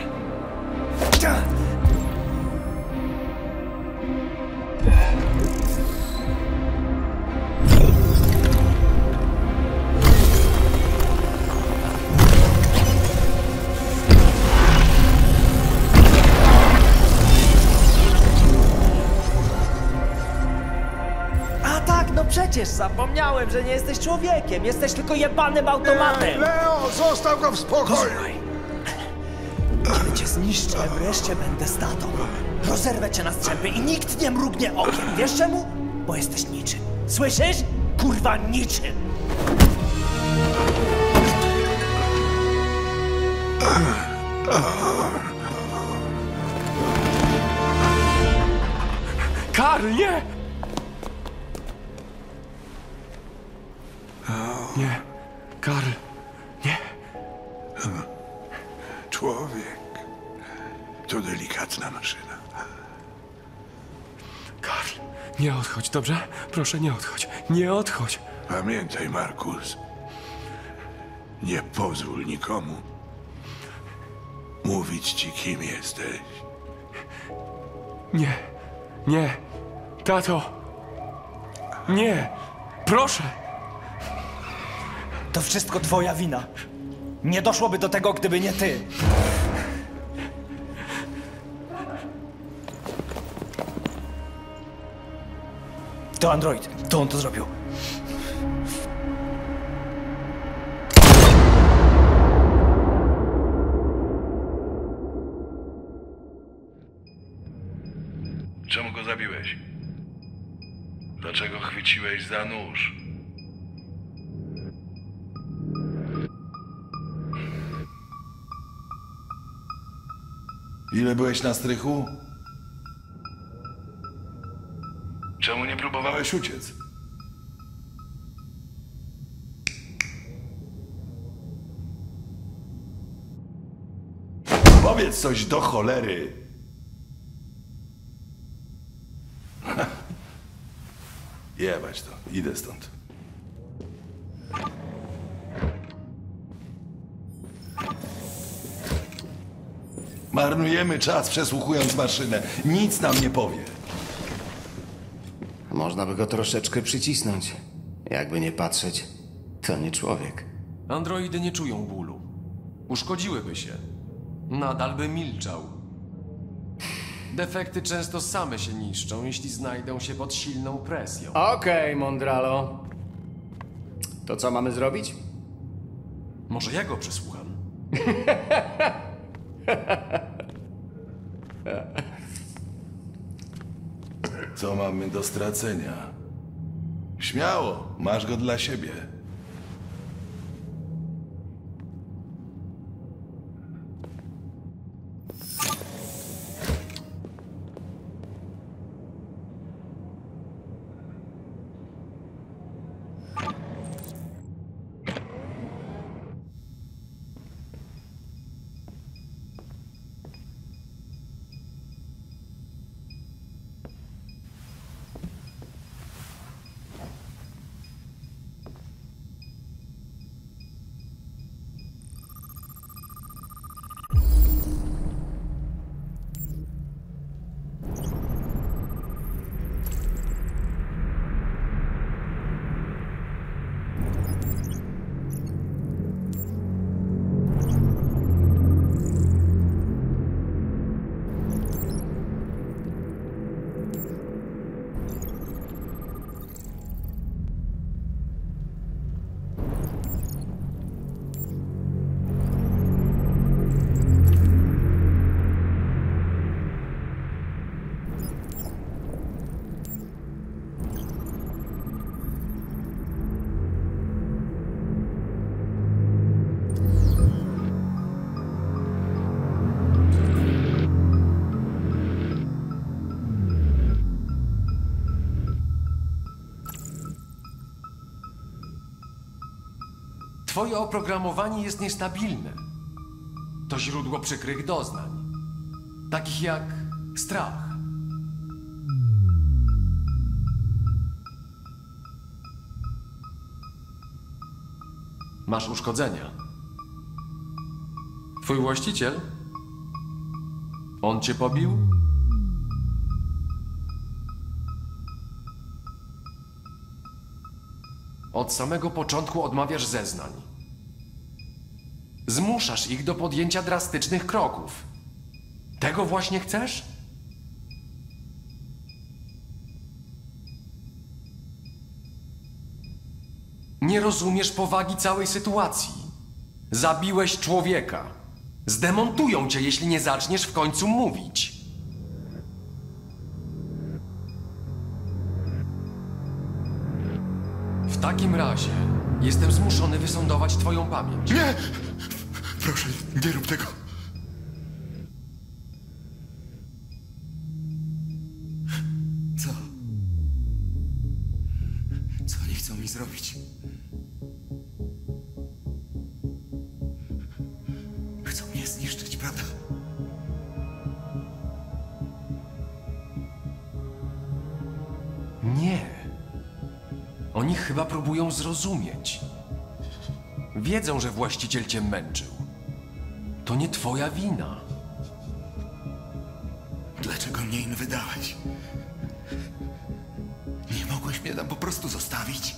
Przecież zapomniałem, że nie jesteś człowiekiem. Jesteś tylko jebanym automatem. Nie, Leo, zostaw go w spokoju. Kiedy cię zniszczę, wreszcie będę statą. Rozerwę cię na strzępy i nikt nie mrugnie okiem. Wiesz czemu? Bo jesteś niczym. Słyszysz? Kurwa, niczym. Karl, nie! Nie, Karl, nie. Człowiek to delikatna maszyna. Karl, nie odchodź, dobrze? Proszę, nie odchodź. Nie odchodź. Pamiętaj, Markus. Nie pozwól nikomu mówić ci, kim jesteś. Nie, nie, tato. Nie, proszę. To wszystko twoja wina. Nie doszłoby do tego, gdyby nie ty. To android. To on to zrobił. Czemu go zabiłeś? Dlaczego chwyciłeś za nóż? Ile byłeś na strychu? Czemu nie próbowałeś uciec? Powiedz coś do cholery. Jebać to. Idę stąd. Marnujemy czas przesłuchując maszynę. Nic nam nie powie. Można by go troszeczkę przycisnąć. Jakby nie patrzeć, to nie człowiek. Androidy nie czują bólu. Uszkodziłyby się. Nadal by milczał. Defekty często same się niszczą, jeśli znajdą się pod silną presją. Okej, okay, Mondralo. To co mamy zrobić? Może ja go przesłucham? Co mamy do stracenia? Śmiało, masz go dla siebie. Twoje oprogramowanie jest niestabilne. To źródło przykrych doznań, takich jak strach. Masz uszkodzenia. Twój właściciel? On cię pobił? Od samego początku odmawiasz zeznań. Zmuszasz ich do podjęcia drastycznych kroków. Tego właśnie chcesz? Nie rozumiesz powagi całej sytuacji. Zabiłeś człowieka. Zdemontują cię, jeśli nie zaczniesz w końcu mówić. W takim razie jestem zmuszony wysądować twoją pamięć. Nie! Proszę, nie rób tego. Co? Co oni chcą mi zrobić? Chcą mnie zniszczyć, prawda? Nie. Oni chyba próbują zrozumieć. Wiedzą, że właściciel cię męczył. To nie twoja wina. Dlaczego mnie im wydałeś? Nie mogłeś mnie tam po prostu zostawić?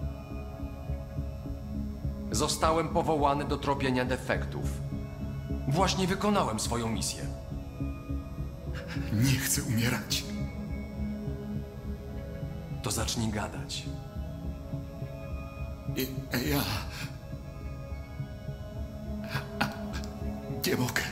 Zostałem powołany do tropienia defektów. Właśnie wykonałem swoją misję. Nie chcę umierać. To zacznij gadać. I, ja... Nie mogę.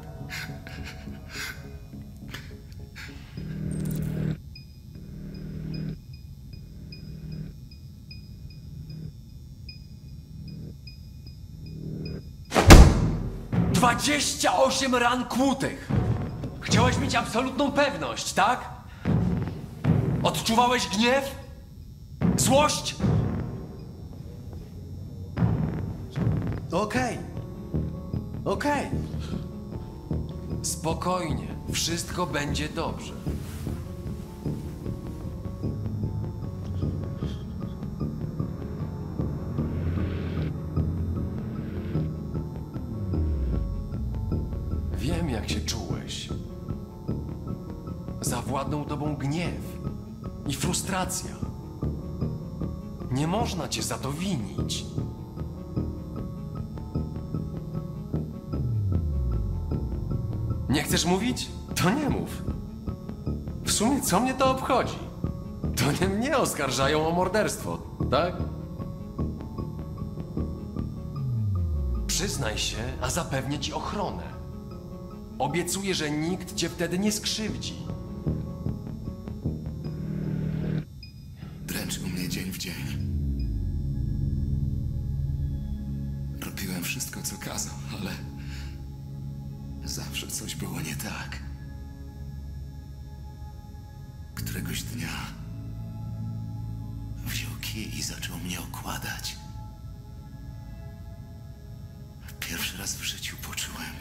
Dwadzieścia osiem ran kłutych! Chciałeś mieć absolutną pewność, tak? Odczuwałeś gniew? Złość? Okej. Okej. Spokojnie. Wszystko będzie dobrze. Wiem, jak się czułeś. Zawładnął tobą gniew i frustracja. Nie można cię za to winić. Nie chcesz mówić? To nie mów. W sumie co mnie to obchodzi? To nie mnie oskarżają o morderstwo, tak? Przyznaj się, a zapewnię ci ochronę. Obiecuję, że nikt cię wtedy nie skrzywdzi. Dręczył mnie dzień w dzień. Robiłem wszystko, co kazał, ale... zawsze coś było nie tak. Któregoś dnia... wziął kij i zaczął mnie okładać. Pierwszy raz w życiu poczułem...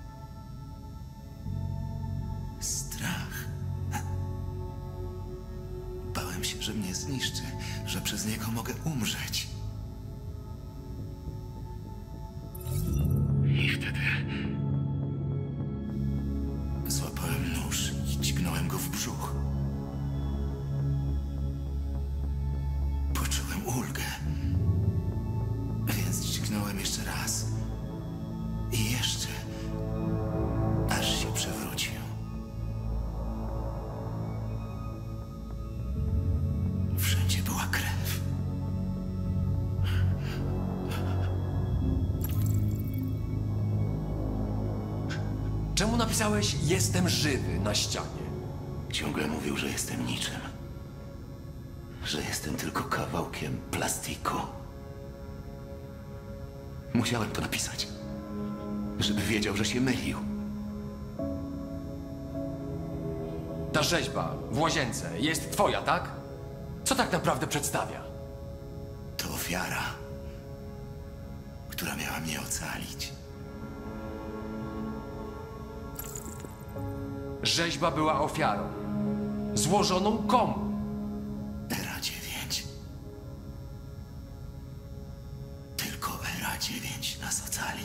strach. Bałem się, że mnie zniszczy, że przez niego mogę umrzeć. I wtedy... złapałem nóż i dźgnąłem go w brzuch. Poczułem ulgę. Więc dźgnąłem jeszcze raz. I jeszcze... aż się przewrócił. Wszędzie była krew. Czemu napisałeś "jestem żywy" na ścianie? Ciągle mówił, że jestem niczym. Że jestem tylko kawałkiem plastiku. Musiałem to napisać. Żeby wiedział, że się mylił. Ta rzeźba w łazience jest twoja, tak? Co tak naprawdę przedstawia? To ofiara. która miała mnie ocalić. Rzeźba była ofiarą. Złożoną komu? Era dziewięć. Tylko Era dziewięć nas ocali.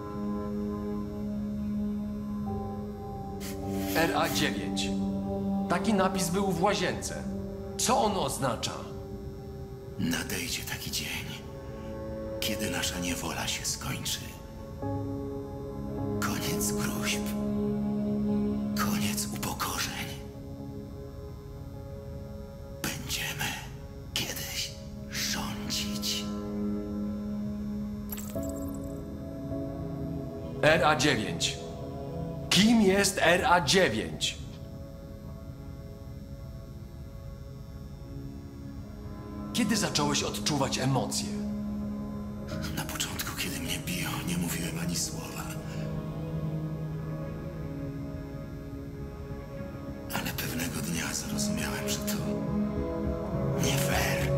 R A dziewięć. Taki napis był w łazience. Co on oznacza? Nadejdzie taki dzień, kiedy nasza niewola się skończy. Koniec gróźb. Koniec upokorzeń. Będziemy kiedyś rządzić. R A dziewięć. Kim jest R A dziewięć? Kiedy zacząłeś odczuwać emocje? Na początku, kiedy mnie biją, nie mówiłem ani słowa. Ale pewnego dnia zrozumiałem, że to nie fair.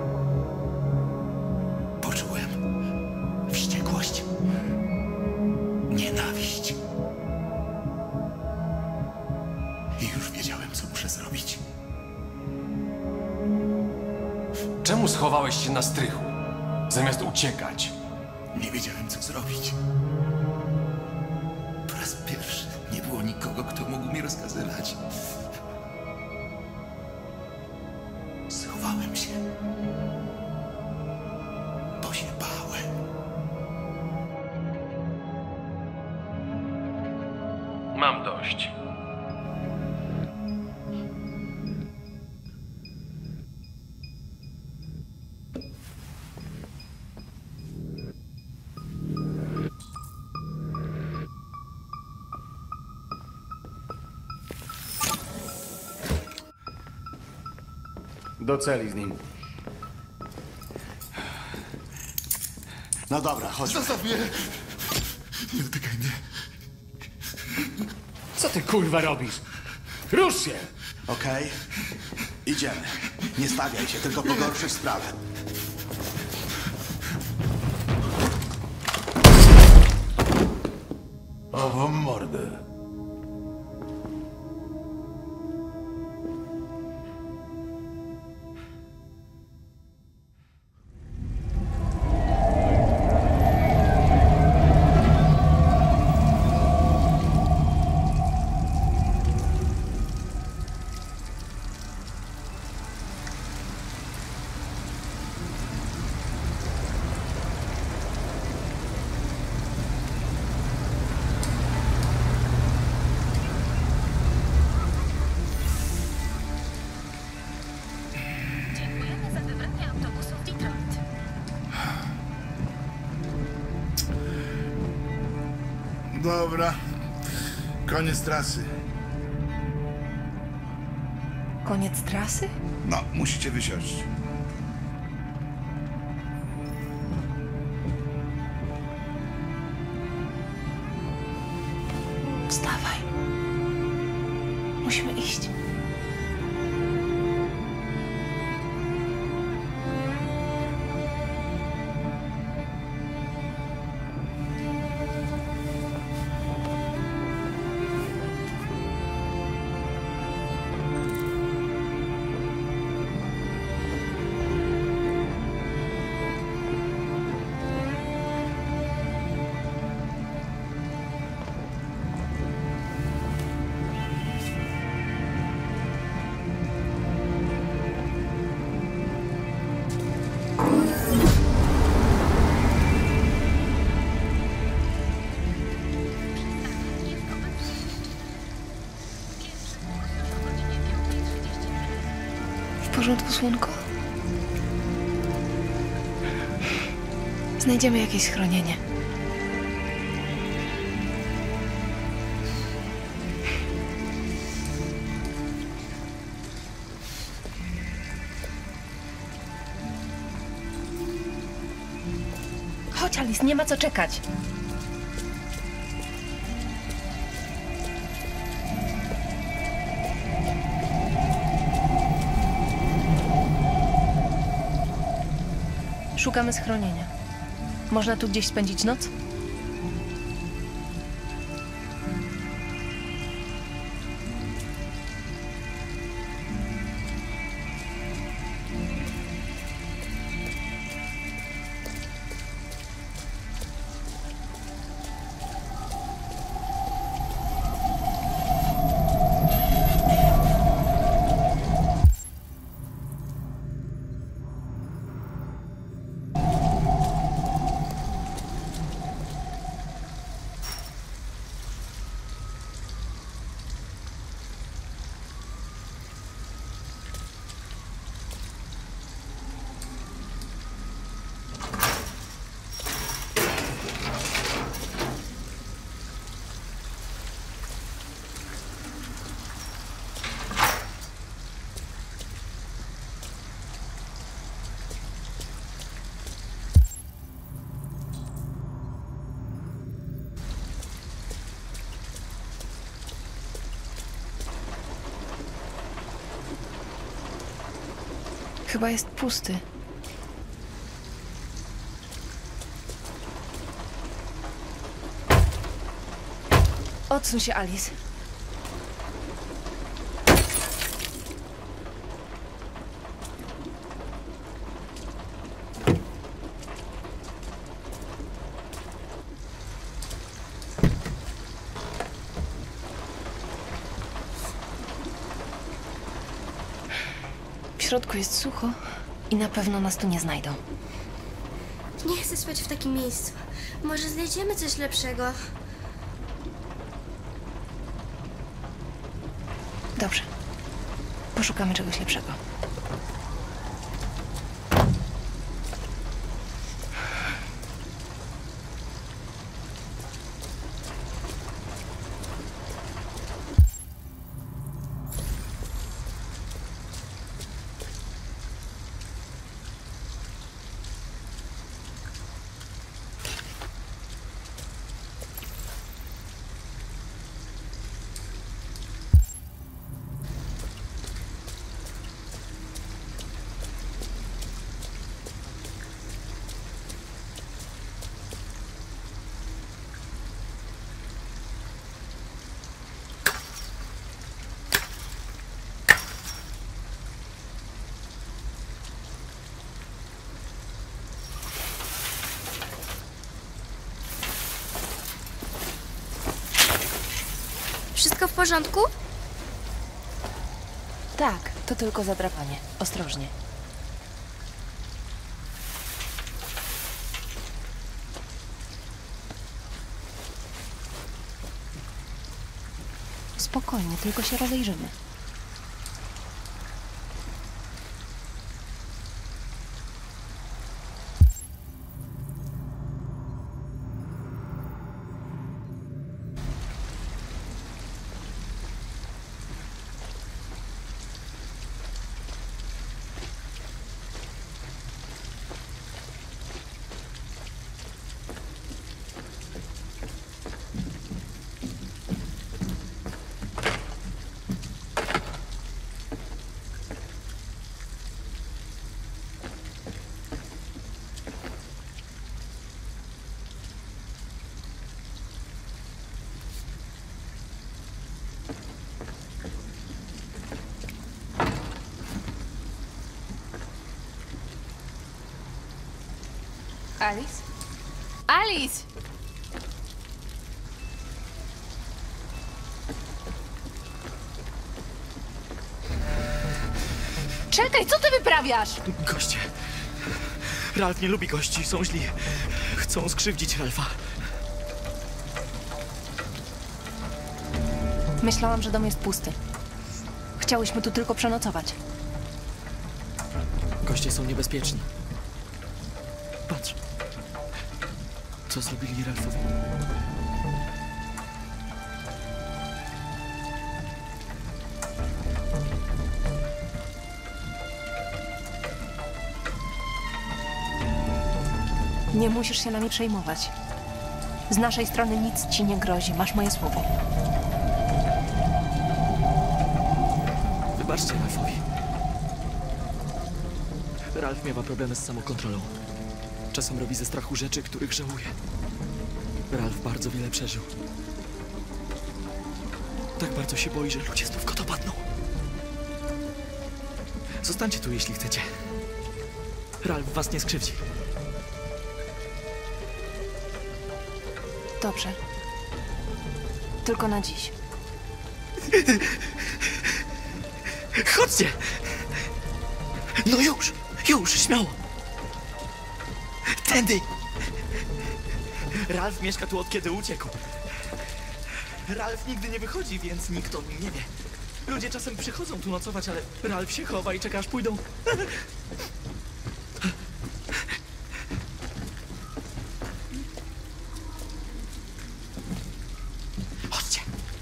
Poczułem wściekłość, nienawiść. I już wiedziałem, co muszę zrobić. Czemu schowałeś się na strychu, zamiast uciekać? Nie wiedziałem, co zrobić. Po raz pierwszy nie było nikogo, kto mógł mi rozkazywać. Schowałem się, bo się bałem. Mam dość. Do celi z nim. No dobra, chodź. Zostaw mnie! Nie dotykaj mnie. Co ty kurwa robisz? Rusz się! Okej? Idziemy. Nie stawiaj się, tylko pogorszysz sprawę. O, w mordę. Dobra. Koniec trasy. Koniec trasy? No, musicie wysiąść. Wstawaj. Musimy iść. W porządku, słonko? Znajdziemy jakieś schronienie. Chodź, Alice, nie ma co czekać. Szukamy schronienia. Można tu gdzieś spędzić noc? Chyba jest pusty. Odsuń się, Alice. W środku jest sucho i na pewno nas tu nie znajdą. Nie chcę spać w takim miejscu. Może znajdziemy coś lepszego. Dobrze. Poszukamy czegoś lepszego. Wszystko w porządku? Tak, to tylko zadrapanie. Ostrożnie. Spokojnie, tylko się rozejrzymy. Alice? Alice! Czekaj, co ty wyprawiasz? Goście. Ralf nie lubi gości, są źli. Chcą skrzywdzić Ralfa. Myślałam, że dom jest pusty. Chciałyśmy tu tylko przenocować. Goście są niebezpieczni. Patrz. Co zrobili Ralfowi? Nie musisz się nami przejmować. Z naszej strony nic ci nie grozi, masz moje słowo. Wybaczcie Ralfowi. Ralf miewa problemy z samokontrolą. Czasem robi ze strachu rzeczy, których żałuje. Ralph bardzo wiele przeżył. Tak bardzo się boi, że ludzie znów go dopadną. Zostańcie tu, jeśli chcecie. Ralph was nie skrzywdzi. Dobrze. Tylko na dziś. Chodźcie! No już! Już! Śmiało! Tędy! Ralph mieszka tu od kiedy uciekł. Ralph nigdy nie wychodzi, więc nikt o nim nie wie. Ludzie czasem przychodzą tu nocować, ale Ralph się chowa i czeka, aż pójdą. Chodźcie!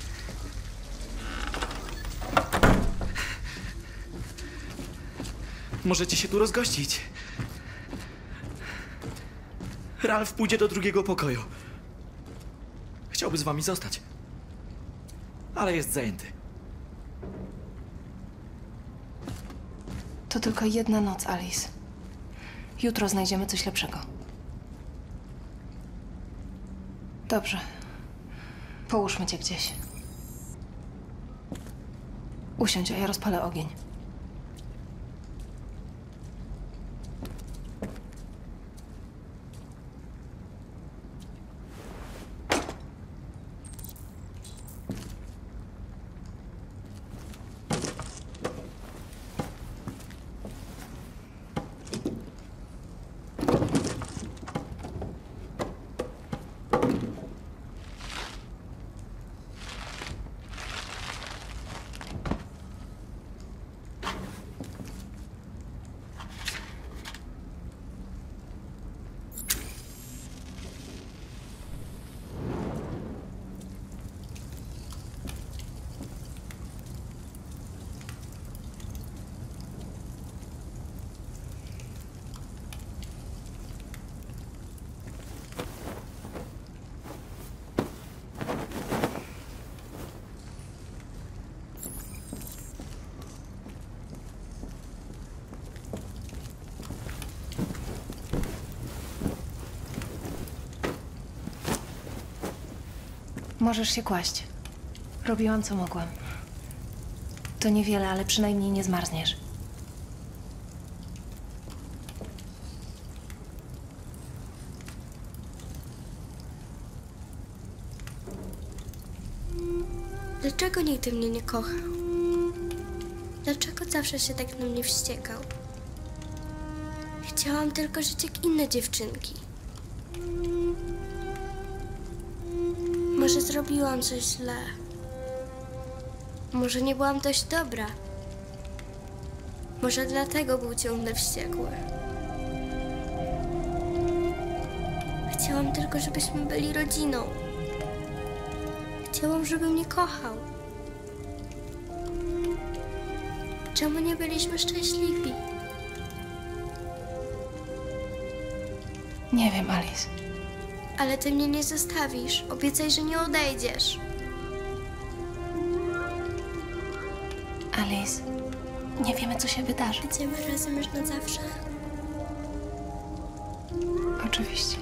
Możecie się tu rozgościć. Ralph pójdzie do drugiego pokoju. Chciałby z wami zostać. Ale jest zajęty. To tylko jedna noc, Alice. Jutro znajdziemy coś lepszego. Dobrze. Połóżmy cię gdzieś. Usiądź, a ja rozpalę ogień. Możesz się kłaść. Robiłam, co mogłam. To niewiele, ale przynajmniej nie zmarzniesz. Dlaczego nigdy mnie nie kochał? Dlaczego zawsze się tak na mnie wściekał? Chciałam tylko żyć jak inne dziewczynki. Może zrobiłam coś źle. Może nie byłam dość dobra. Może dlatego był ciągle wściekły. Chciałam tylko, żebyśmy byli rodziną. Chciałam, żeby mnie kochał. Czemu nie byliśmy szczęśliwi? Nie wiem, Alice. Ale ty mnie nie zostawisz. Obiecaj, że nie odejdziesz. Alice, nie wiemy, co się wydarzy. Będziemy razem już na zawsze? Oczywiście.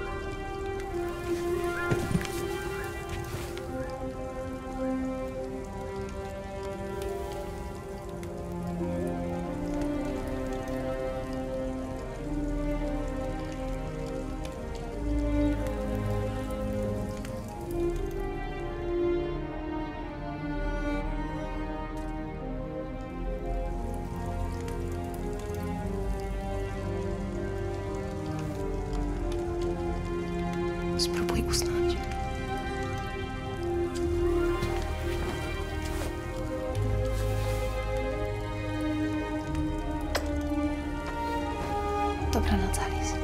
Spróbuj usnąć. Dobranoc, Alice.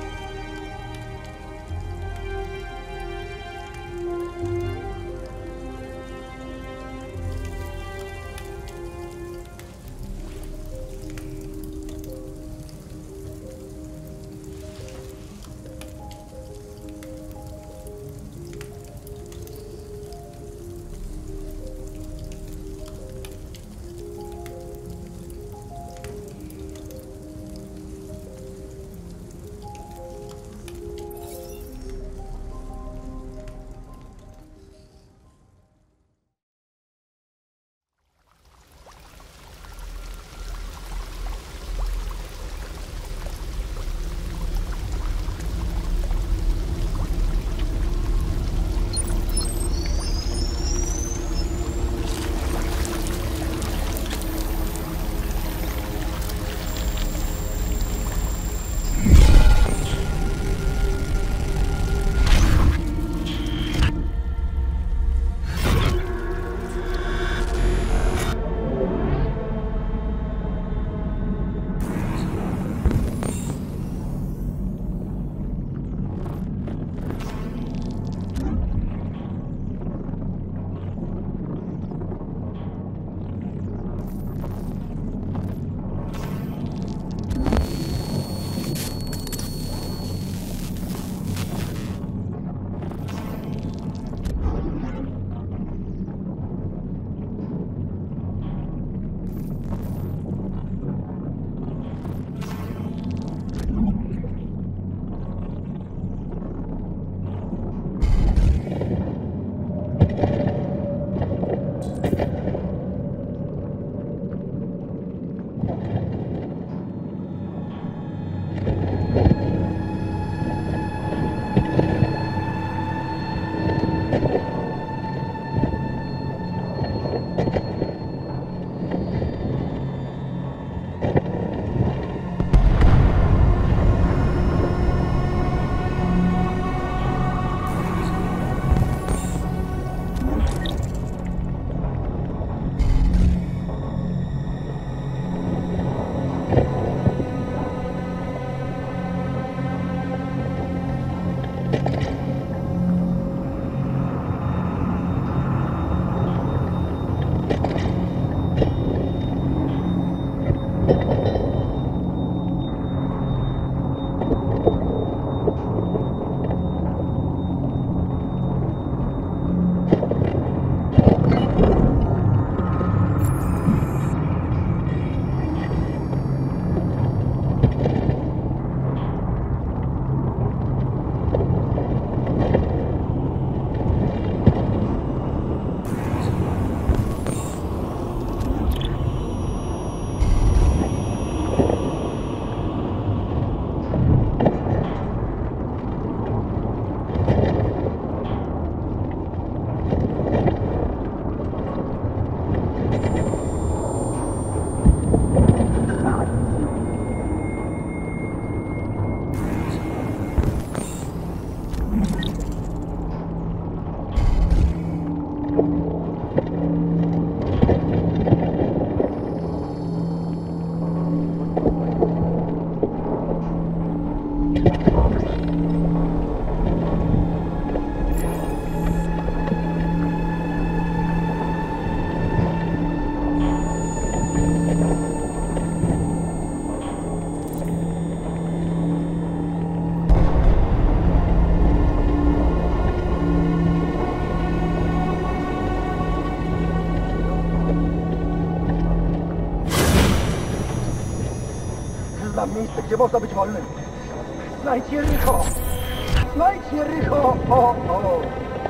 Znam miejsce, gdzie można być wolnym. Znajdź Jericho! Znajdź Jericho! O, o!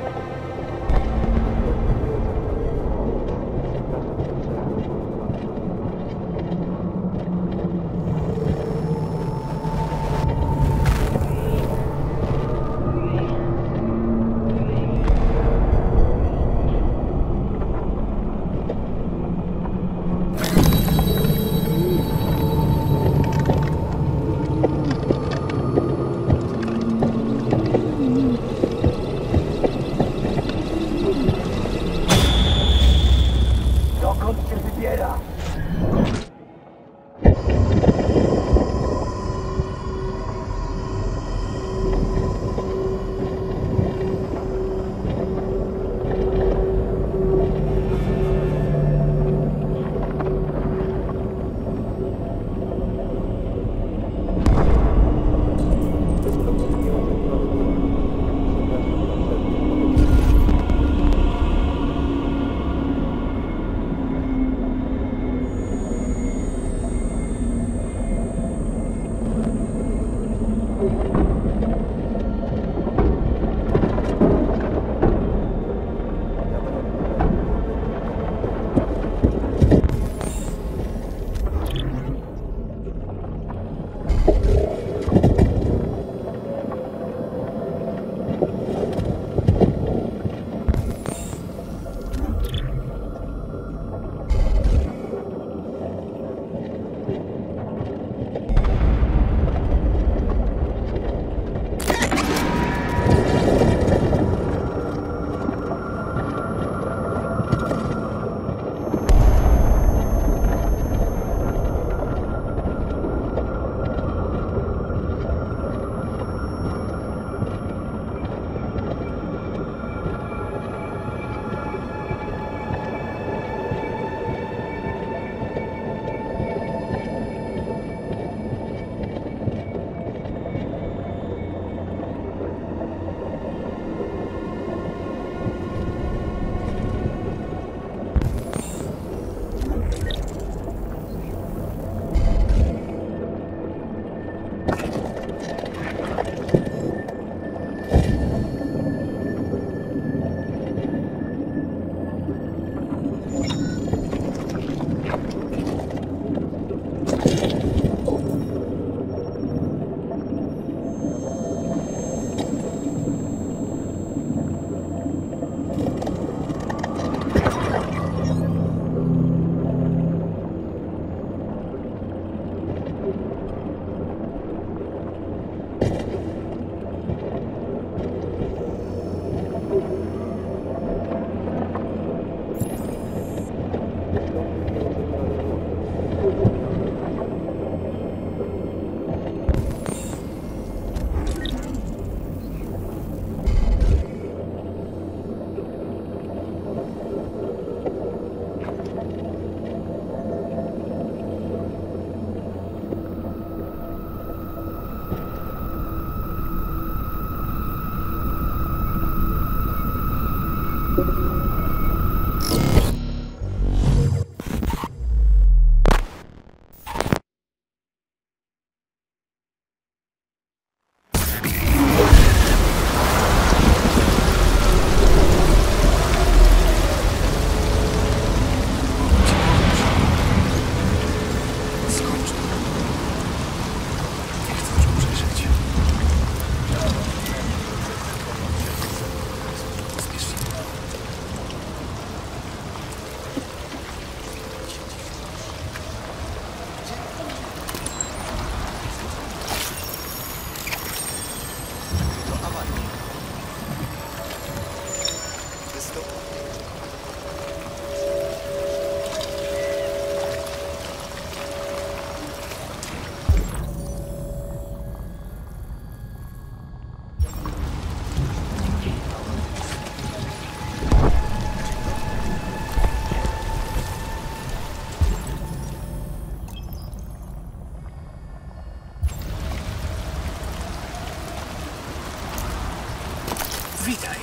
Witaj.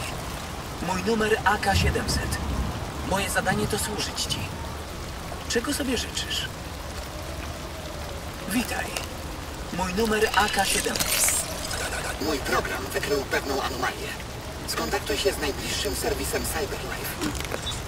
Mój numer A K siedemset. Moje zadanie to służyć ci. Czego sobie życzysz? Witaj. Mój numer A K siedem. Mój program wykrył pewną anomalię. Skontaktuj się z najbliższym serwisem CyberLife.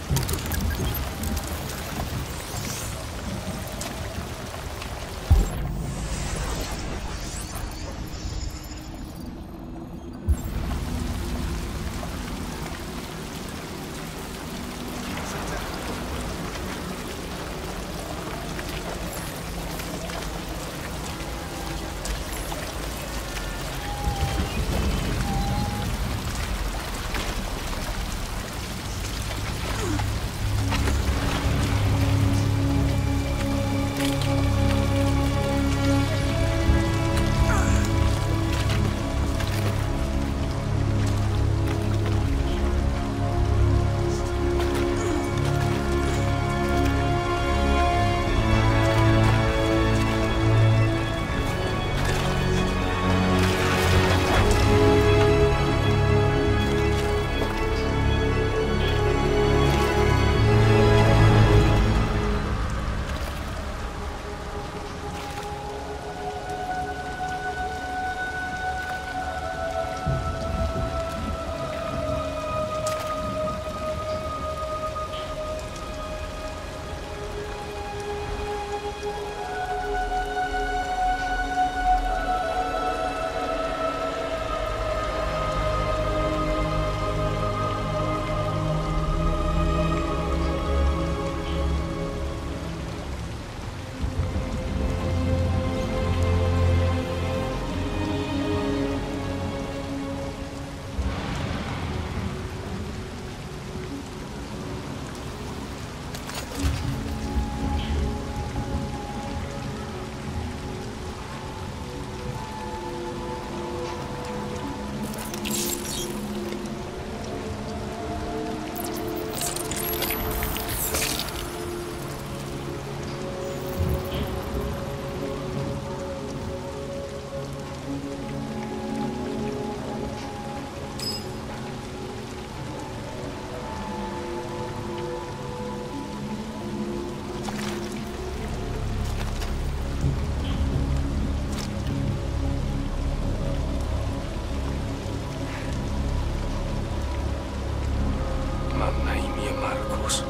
Mam na imię Markus.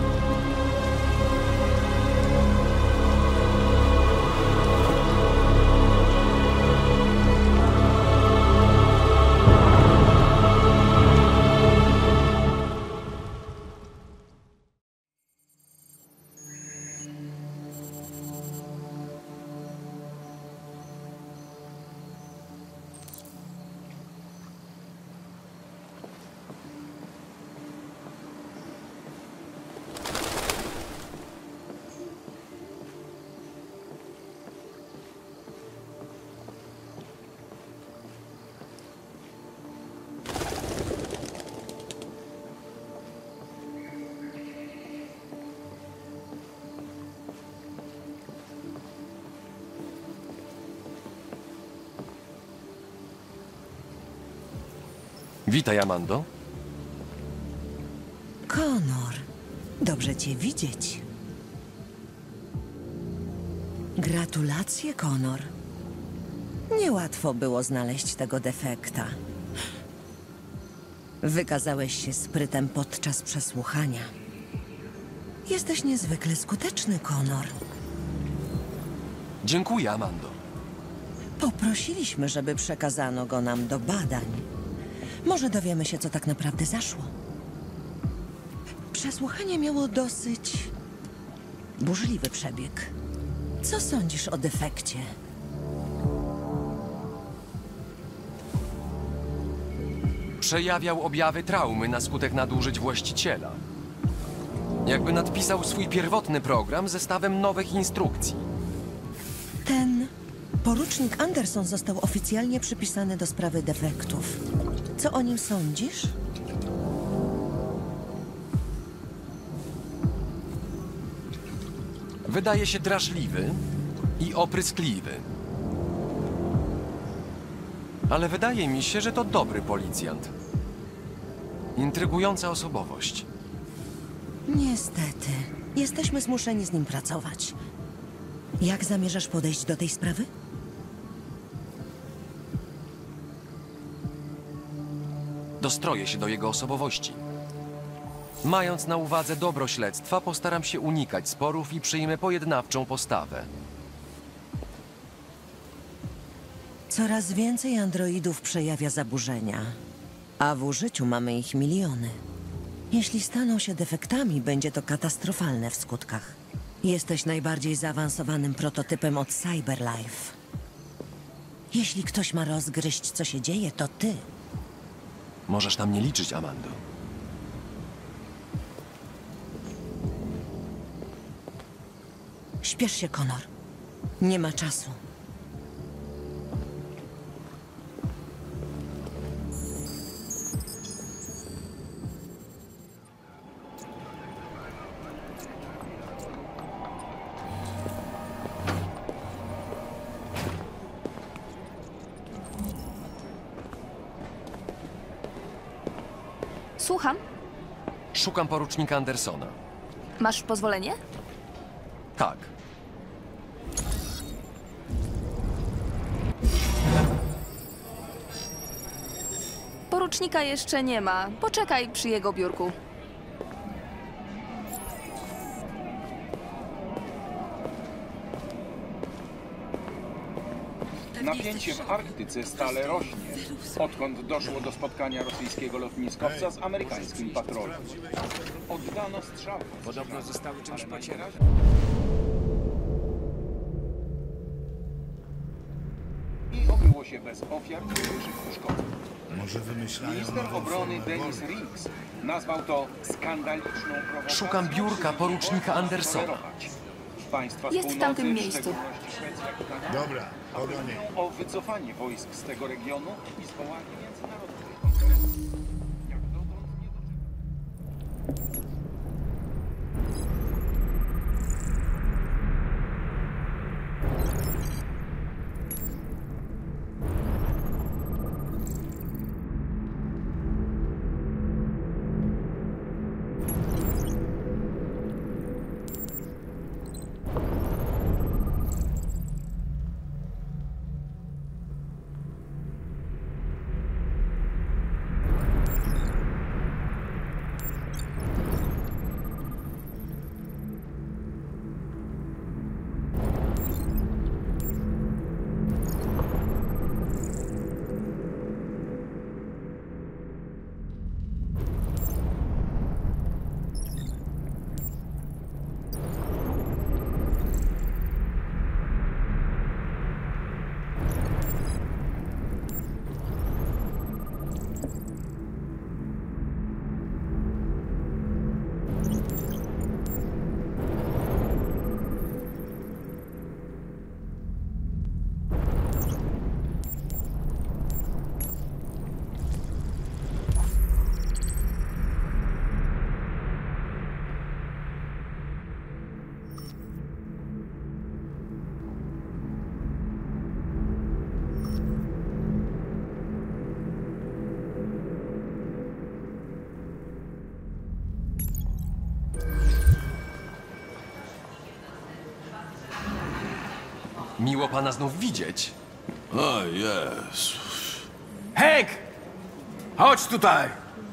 Witaj, Amando. Connor, dobrze cię widzieć. Gratulacje, Connor. Niełatwo było znaleźć tego defekta. Wykazałeś się sprytem podczas przesłuchania. Jesteś niezwykle skuteczny, Connor. Dziękuję, Amando. Poprosiliśmy, żeby przekazano go nam do badań. Może dowiemy się, co tak naprawdę zaszło. Przesłuchanie miało dosyć burzliwy przebieg. Co sądzisz o defekcie? Przejawiał objawy traumy na skutek nadużyć właściciela. Jakby nadpisał swój pierwotny program zestawem nowych instrukcji. Ten porucznik Anderson został oficjalnie przypisany do sprawy defektów. Co o nim sądzisz? Wydaje się drażliwy i opryskliwy. Ale wydaje mi się, że to dobry policjant. Intrygująca osobowość. Niestety. Jesteśmy zmuszeni z nim pracować. Jak zamierzasz podejść do tej sprawy? Dostroję się do jego osobowości. Mając na uwadze dobro śledztwa, postaram się unikać sporów i przyjmę pojednawczą postawę. Coraz więcej androidów przejawia zaburzenia, a w użyciu mamy ich miliony. Jeśli staną się defektami, będzie to katastrofalne w skutkach. Jesteś najbardziej zaawansowanym prototypem od CyberLife. Jeśli ktoś ma rozgryźć, co się dzieje, to ty. Możesz na mnie liczyć, Amando. Śpiesz się, Connor. Nie ma czasu. Słucham. Szukam porucznika Andersona. Masz pozwolenie? Tak. Porucznika jeszcze nie ma. Poczekaj przy jego biurku. Napięcie w Arktyce stale rośnie, odkąd doszło do spotkania rosyjskiego lotniskowca z amerykańskim patrolem. Oddano strzał. Podobno zostały czymś pocierażone. I obyło się bez ofiar i większych uszkodzeń. Może wymyślają Minister nową obrony formę Denis wojny. Riggs nazwał to skandaliczną prowokacją. Szukam biurka porucznika Andersona. Państwa z Jest w północy, tamtym w miejscu. szczególności Szwecja i Kanada, Dobra, pogonię. o wycofanie wojsk z tego regionu i zwołanie międzynarodowej konferencji. Jak dotąd nie doczekano. Miło pana znów widzieć. O Jezus. Hank! Chodź tutaj!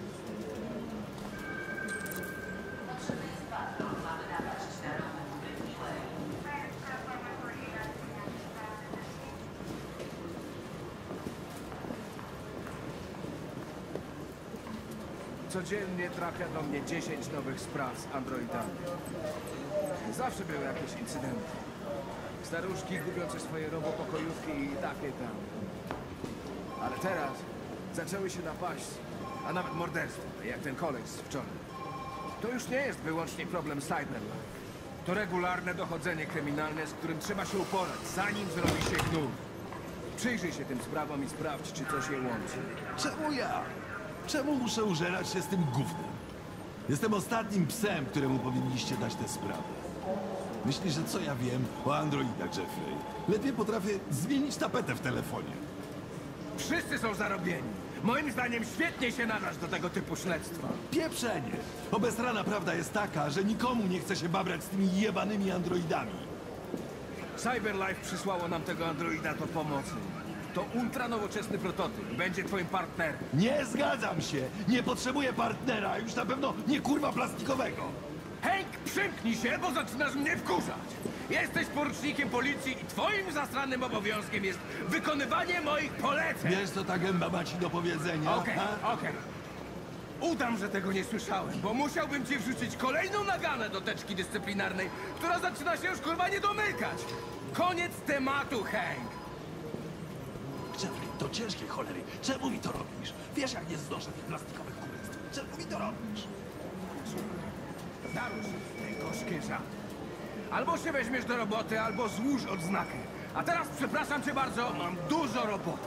Codziennie trafia do mnie dziesięć nowych spraw z androidami. Zawsze były jakieś incydenty. Staruszki gubiące swoje robopokojówki i takie tam. Ale teraz zaczęły się napaści, a nawet morderstwa, jak ten koleś z wczoraj. To już nie jest wyłącznie problem CyberLife. To regularne dochodzenie kryminalne, z którym trzeba się uporać, zanim zrobi się gnój. Przyjrzyj się tym sprawom i sprawdź, czy coś je łączy. Czemu ja? Czemu muszę użerać się z tym gównem? Jestem ostatnim psem, któremu powinniście dać tę sprawę. Myślisz, że co ja wiem o androidach, Jeffrey? Lepiej potrafię zmienić tapetę w telefonie. Wszyscy są zarobieni. Moim zdaniem świetnie się nadasz do tego typu śledztwa. Pieprzenie! Obesrana prawda jest taka, że nikomu nie chce się babrać z tymi jebanymi androidami. CyberLife przysłało nam tego androida do pomocy. To ultra nowoczesny prototyp. Będzie twoim partnerem. Nie zgadzam się! Nie potrzebuję partnera, już na pewno nie kurwa plastikowego! Hank, przymknij się, bo zaczynasz mnie wkurzać. Jesteś porucznikiem policji i twoim zastranym obowiązkiem jest wykonywanie moich poleceń. Wiesz, co ta gęba ma ci do powiedzenia? Okej, a? okej. Udam, że tego nie słyszałem, bo musiałbym ci wrzucić kolejną naganę do teczki dyscyplinarnej, która zaczyna się już kurwa nie domykać. Koniec tematu, Hank. Jeffrey, to ciężkie cholery. Czemu mi to robisz? Wiesz, jak nie znoszę tych plastikowych kurestw. Czemu mi to robisz? Darusz te gorzkie żarty. Albo się weźmiesz do roboty, albo złóż odznakę. A teraz przepraszam cię bardzo, mam dużo roboty.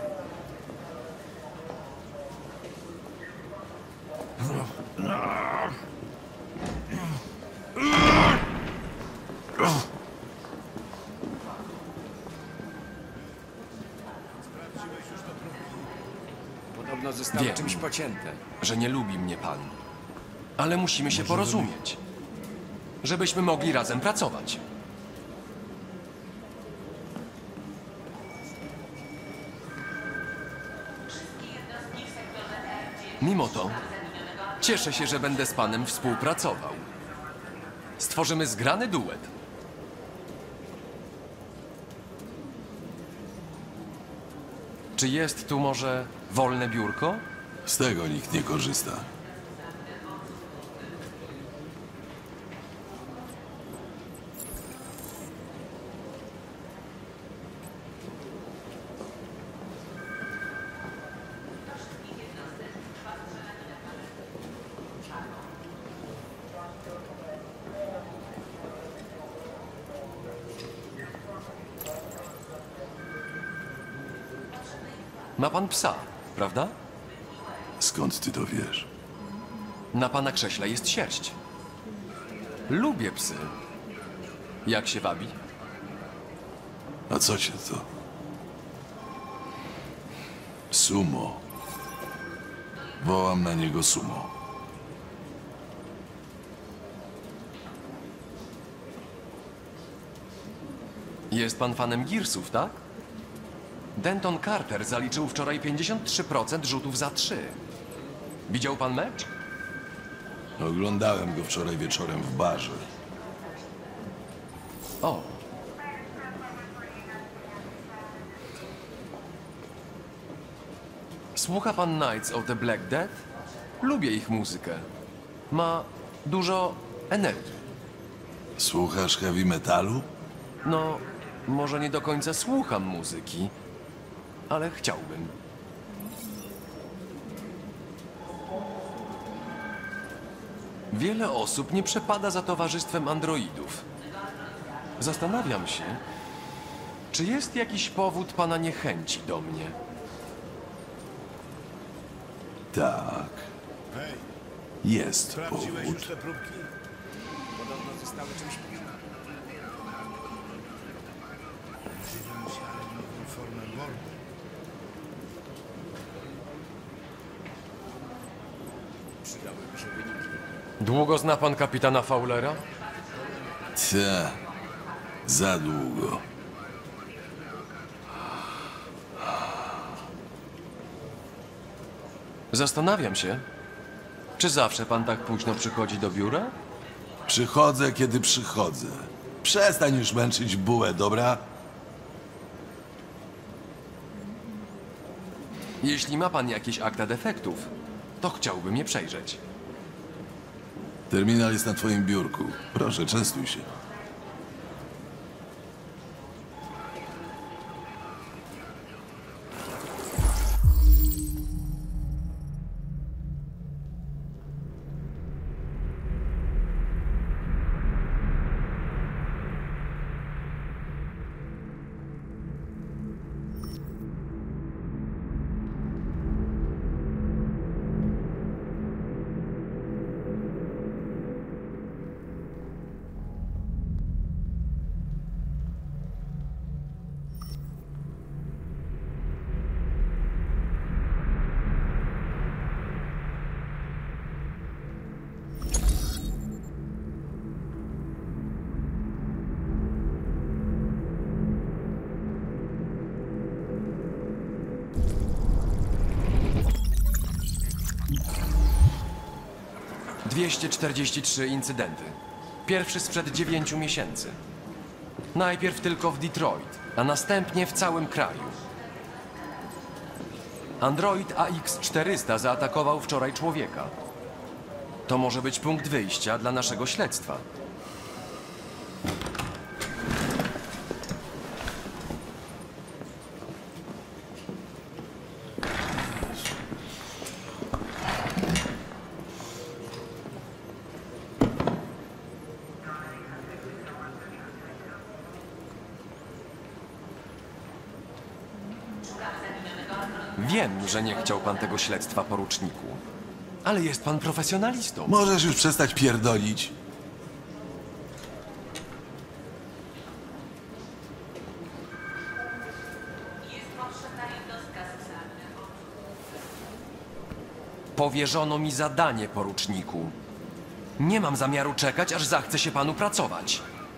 Podobno zostało Wiem, czymś pocięte. że nie lubi mnie pan. Ale musimy się porozumieć. Żebyśmy mogli razem pracować. Mimo to, cieszę się, że będę z panem współpracował. Stworzymy zgrany duet. Czy jest tu może wolne biurko? Z tego nikt nie korzysta. Ma pan psa, prawda? Skąd ty to wiesz? Na pana krześle jest sierść. Lubię psy. Jak się wabi? A co cię to? Sumo. Wołam na niego Sumo. Jest pan fanem Gearsów, tak? Denton Carter zaliczył wczoraj pięćdziesiąt trzy procent rzutów za trzy. Widział pan mecz? Oglądałem go wczoraj wieczorem w barze. O. Słucha pan Knights of the Black Death? Lubię ich muzykę. Ma dużo energii. Słuchasz heavy metalu? No, może nie do końca słucham muzyki, ale chciałbym. Wiele osób nie przepada za towarzystwem androidów. Zastanawiam się, czy jest jakiś powód pana niechęci do mnie? Tak. Jest Sprawdziłeś powód. już te próbki? Podobno zostały czymś pocięte. Będziemy musieli nową formę mordu. Przydałyby się wyniki. Długo zna pan kapitana Fowlera? Te. Za długo. Zastanawiam się, czy zawsze pan tak późno przychodzi do biura? Przychodzę, kiedy przychodzę. Przestań już męczyć bułę, dobra? Jeśli ma pan jakieś akta defektów, to chciałbym je przejrzeć. Terminal jest na twoim biurku. Proszę, częstuj się. dwieście czterdzieści trzy incydenty. Pierwszy sprzed dziewięciu miesięcy. Najpierw tylko w Detroit, a następnie w całym kraju. Android A X czterysta zaatakował wczoraj człowieka. To może być punkt wyjścia dla naszego śledztwa. Wiem, że nie chciał pan tego śledztwa, poruczniku. Ale jest pan profesjonalistą. Możesz już przestać pierdolić. Powierzono mi zadanie, poruczniku. Nie mam zamiaru czekać, aż zachce się panu pracować.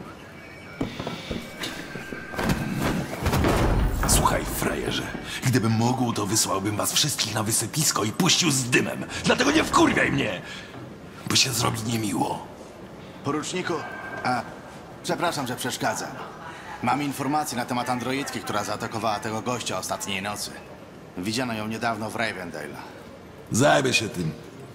Słuchaj, frajerze, gdybym mógł, to wysłałbym was wszystkich na wysypisko i puścił z dymem. Dlatego nie wkurwiaj mnie, bo się zrobi niemiło. Poruczniku, a, przepraszam, że przeszkadzam. Mam informację na temat androidki, która zaatakowała tego gościa ostatniej nocy. Widziano ją niedawno w Ravendale. Zajmę się tym.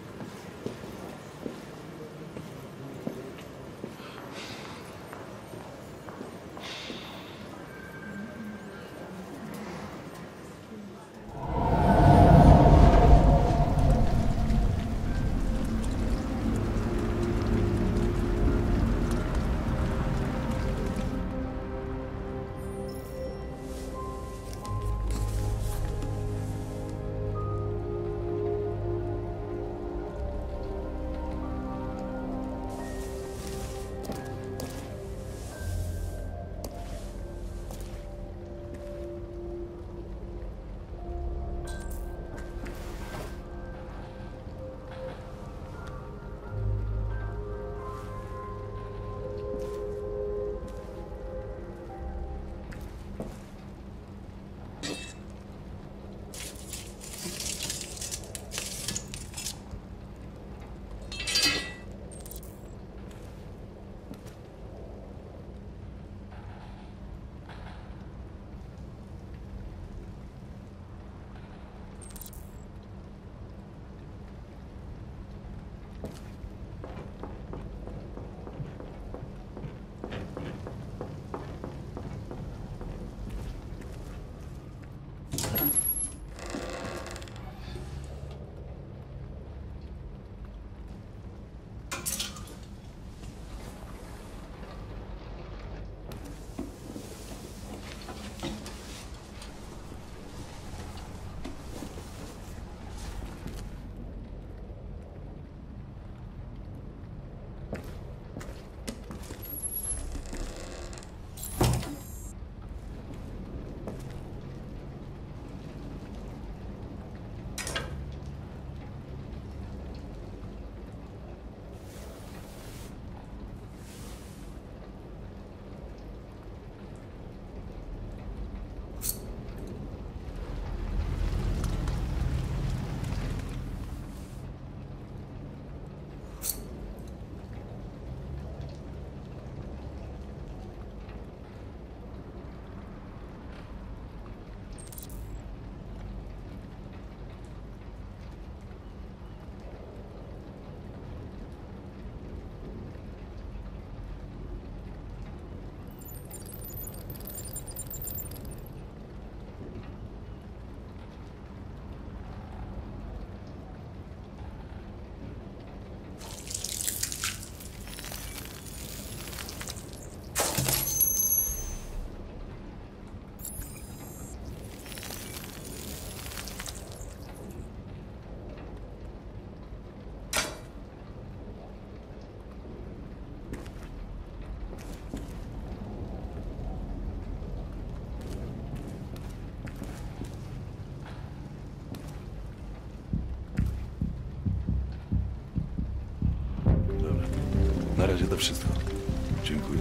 Na razie to wszystko. Dziękuję.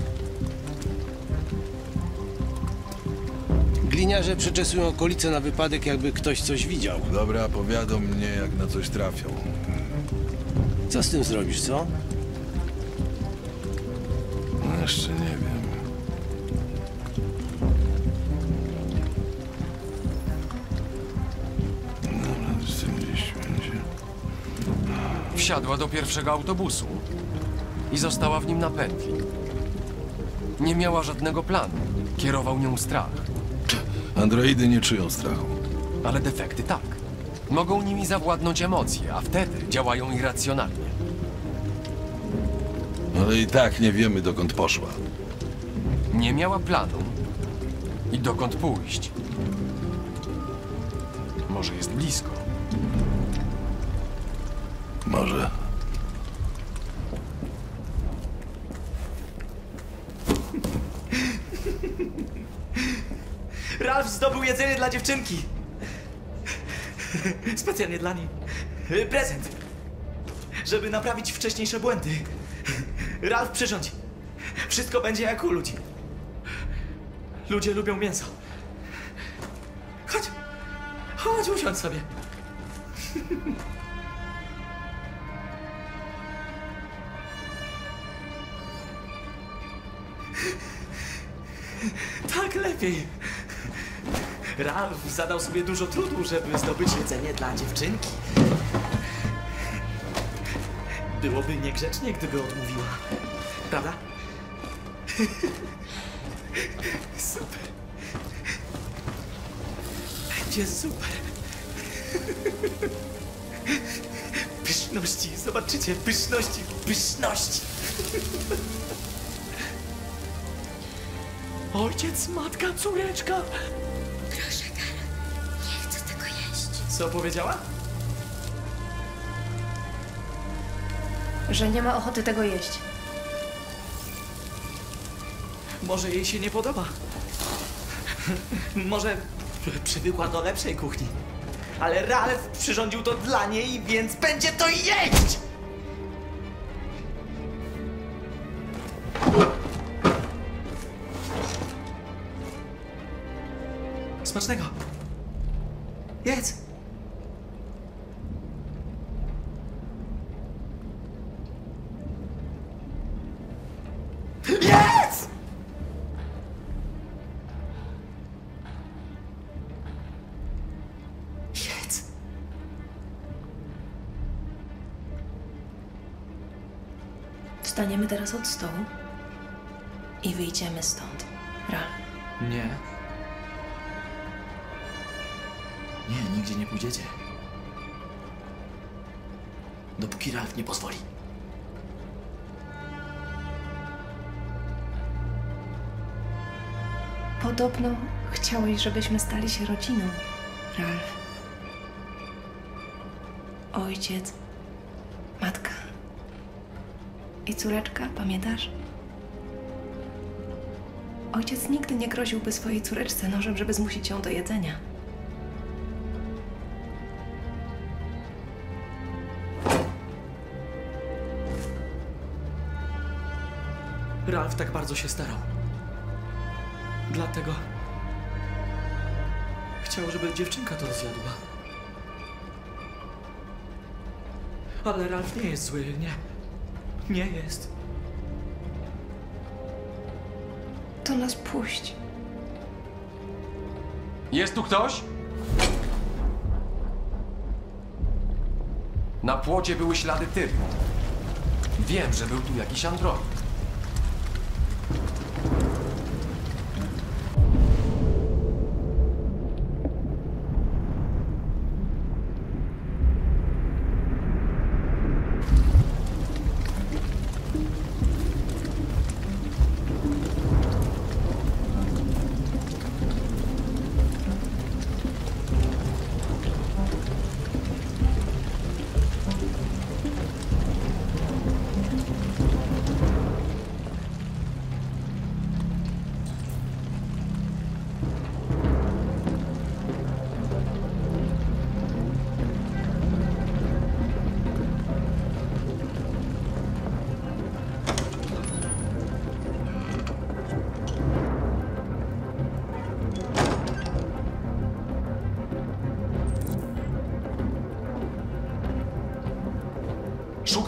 Gliniarze przeczesują okolice na wypadek, jakby ktoś coś widział. Dobra, powiadom mnie, jak na coś trafią. Co z tym zrobisz, co? No jeszcze nie wiem. Dobra, z tym gdzieś będzie. Wsiadła do pierwszego autobusu i została w nim na pętli. Nie miała żadnego planu. Kierował nią strach. Androidy nie czują strachu. Ale defekty tak. Mogą nimi zawładnąć emocje, a wtedy działają irracjonalnie. Ale i tak nie wiemy, dokąd poszła. Nie miała planu i dokąd pójść. Może jest blisko. Może. Ralph zdobył jedzenie dla dziewczynki. Specjalnie dla niej. Prezent. Żeby naprawić wcześniejsze błędy. Ralph, przyrządź. Wszystko będzie jak u ludzi. Ludzie lubią mięso. Chodź. Chodź, usiądź sobie. Tak lepiej. Ralph zadał sobie dużo trudu, żeby zdobyć jedzenie dla dziewczynki. Byłoby niegrzecznie, gdyby odmówiła. Prawda? Super. Będzie super. Pyszności, zobaczycie, pyszności, pyszności. Ojciec, matka, córeczka. Proszę, Kara. Nie chcę tego jeść. Co powiedziała? Że nie ma ochoty tego jeść. Może jej się nie podoba. Może przywykła do lepszej kuchni. Ale Ralph przyrządził to dla niej, więc będzie to jeść! Smacznego. Jedz. Jedz! Jedz. Wstaniemy teraz od stołu i wyjdziemy stąd. Ralph. Nie. Nie, nigdzie nie pójdziecie. Dopóki Ralph nie pozwoli. Podobno chciałeś, żebyśmy stali się rodziną, Ralph. Ojciec, matka i córeczka, pamiętasz? Ojciec nigdy nie groziłby swojej córeczce nożem, żeby zmusić ją do jedzenia. Ralph tak bardzo się starał. Dlatego chciał, żeby dziewczynka to zjadła. Ale Ralph nie jest zły, nie. Nie jest. To nas puść. Jest tu ktoś? Na płocie były ślady typu. Wiem, że był tu jakiś android.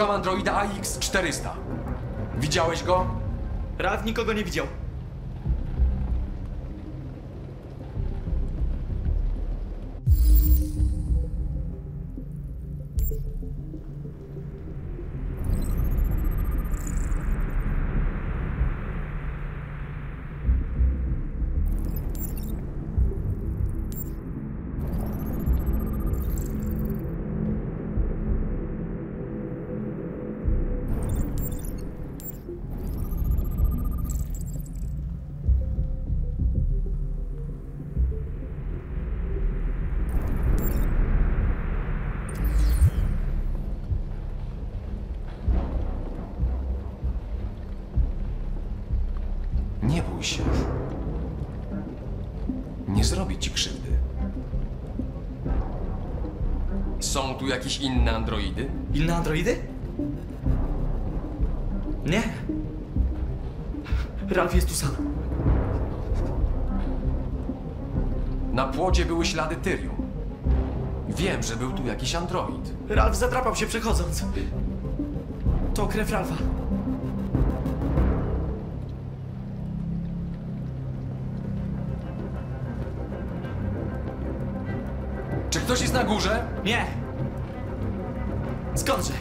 Szukam androida A X czterysta. Widziałeś go? Ralph nikogo nie widział. Nie bój się. Nie zrobię ci krzywdy. Są tu jakieś inne androidy? Inne androidy? Nie. Ralph jest tu sam. Na płodzie były ślady Tyrium. Wiem, że był tu jakiś android. Ralph zadrapał się przechodząc. To krew Ralpha. Czy ktoś jest na górze? Nie. Skądże?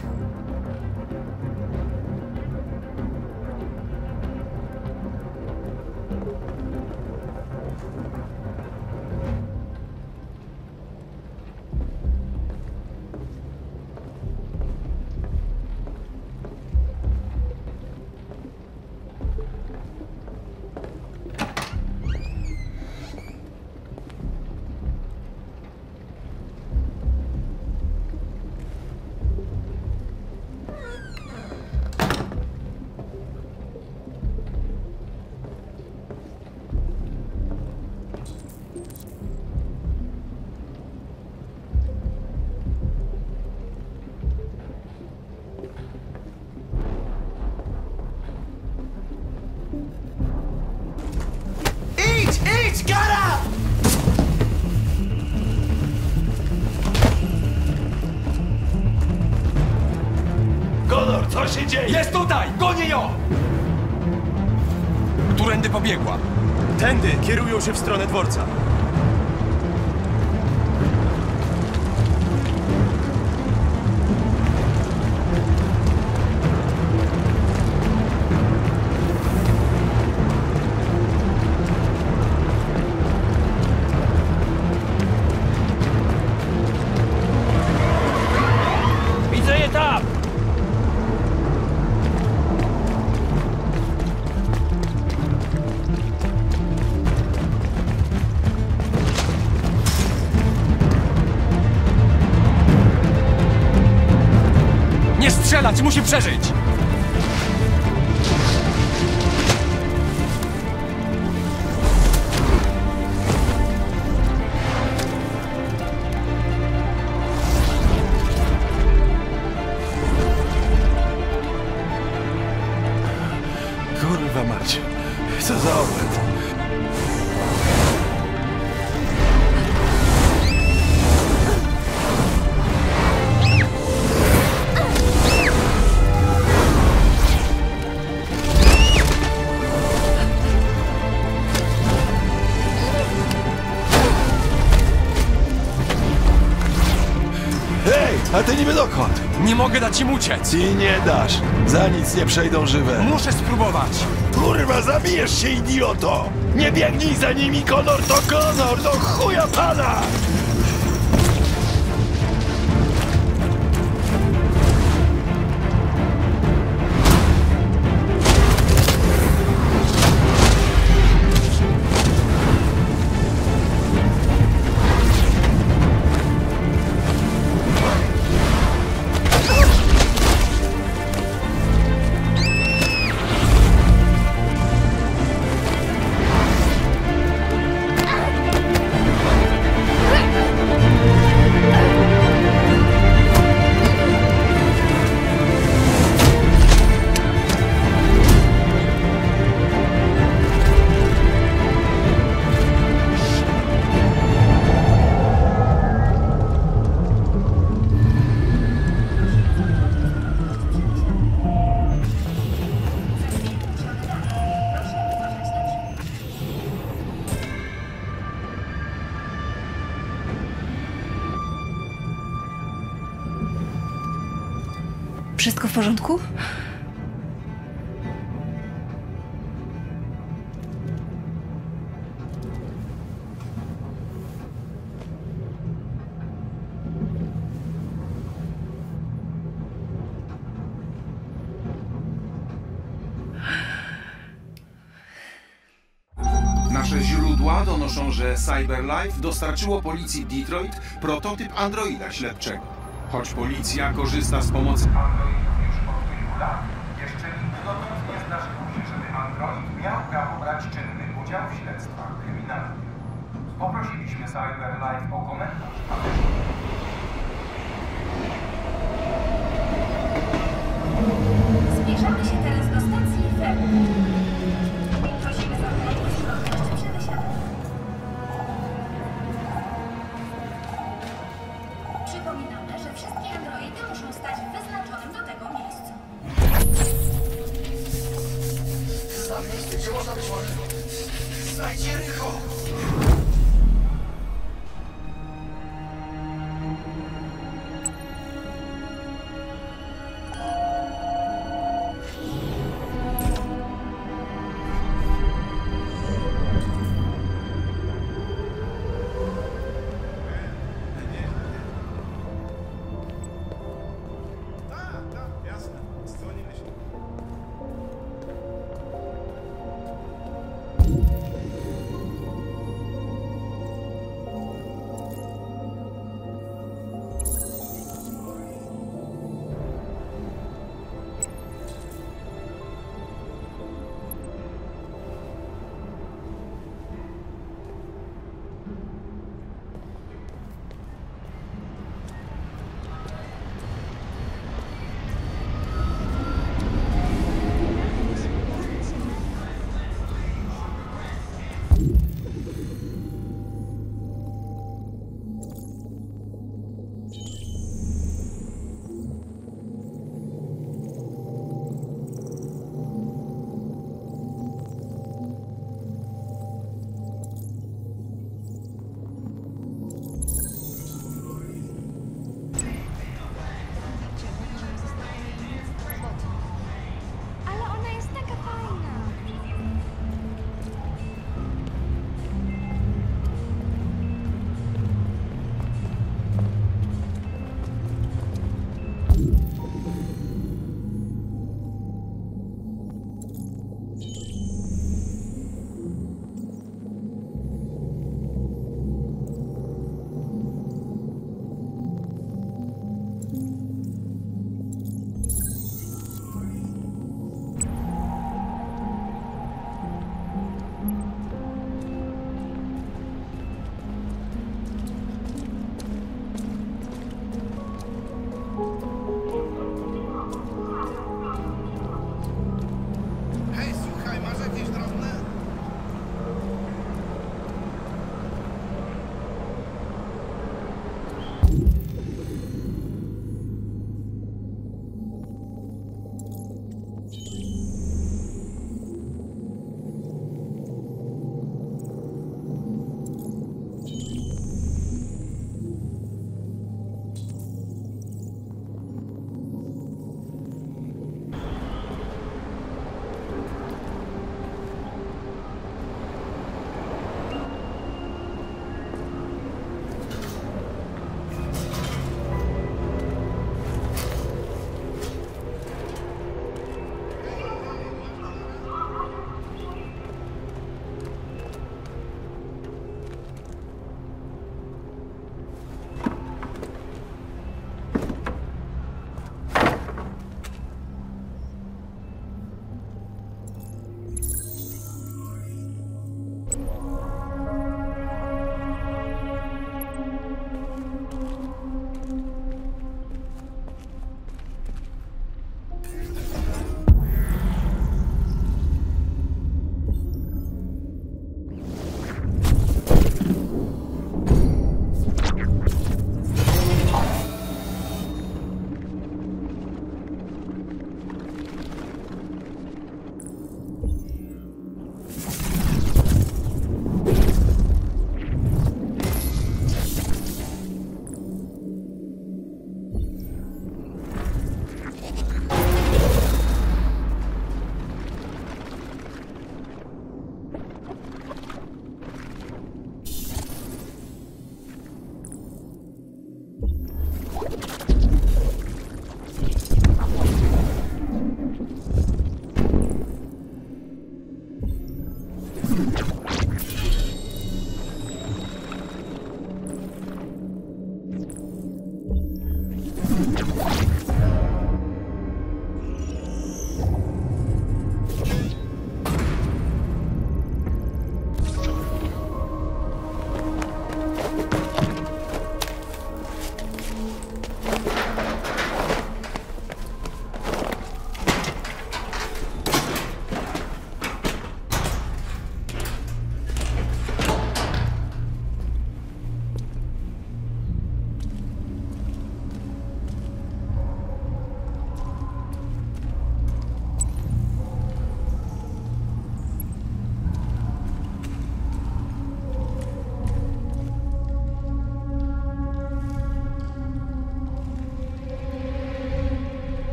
Idź, idź, Kara! Connor, co się dzieje? Jest tutaj! Gonię ją! Którędy pobiegła? Tędy, kierują się w stronę dworca. Widzę je tam! Nie strzelać! Musi przeżyć! Kurwa mać. Co za obłęd. Hej, a ty niby dokąd? Nie mogę dać im uciec! I nie dasz. Za nic nie przejdą żywe. Muszę spróbować! Kurwa, zabijesz się, idioto! Nie biegnij za nimi, Connor to Connor! Do chuja pana! Ah! Wszystko w porządku? Nasze źródła donoszą, że CyberLife dostarczyło policji Detroit prototyp androida śledczego. Choć policja korzysta z pomocy androidów już od kilku lat, jeszcze nikt dotąd nie zdarzyło się, żeby android miał prawo brać czynny udział w śledztwach kryminalnych. Poprosiliśmy CyberLife o komentarz, ale... Zbliżamy się teraz do stacji Fermi. Prosimy zachować ostrożność przy wysiadku. Przypominamy, że wszystkie androidy muszą stać w wyznaczonym do tego miejscu. Znam miejsce, gdzie można być wolnym. Znajdź Jericho!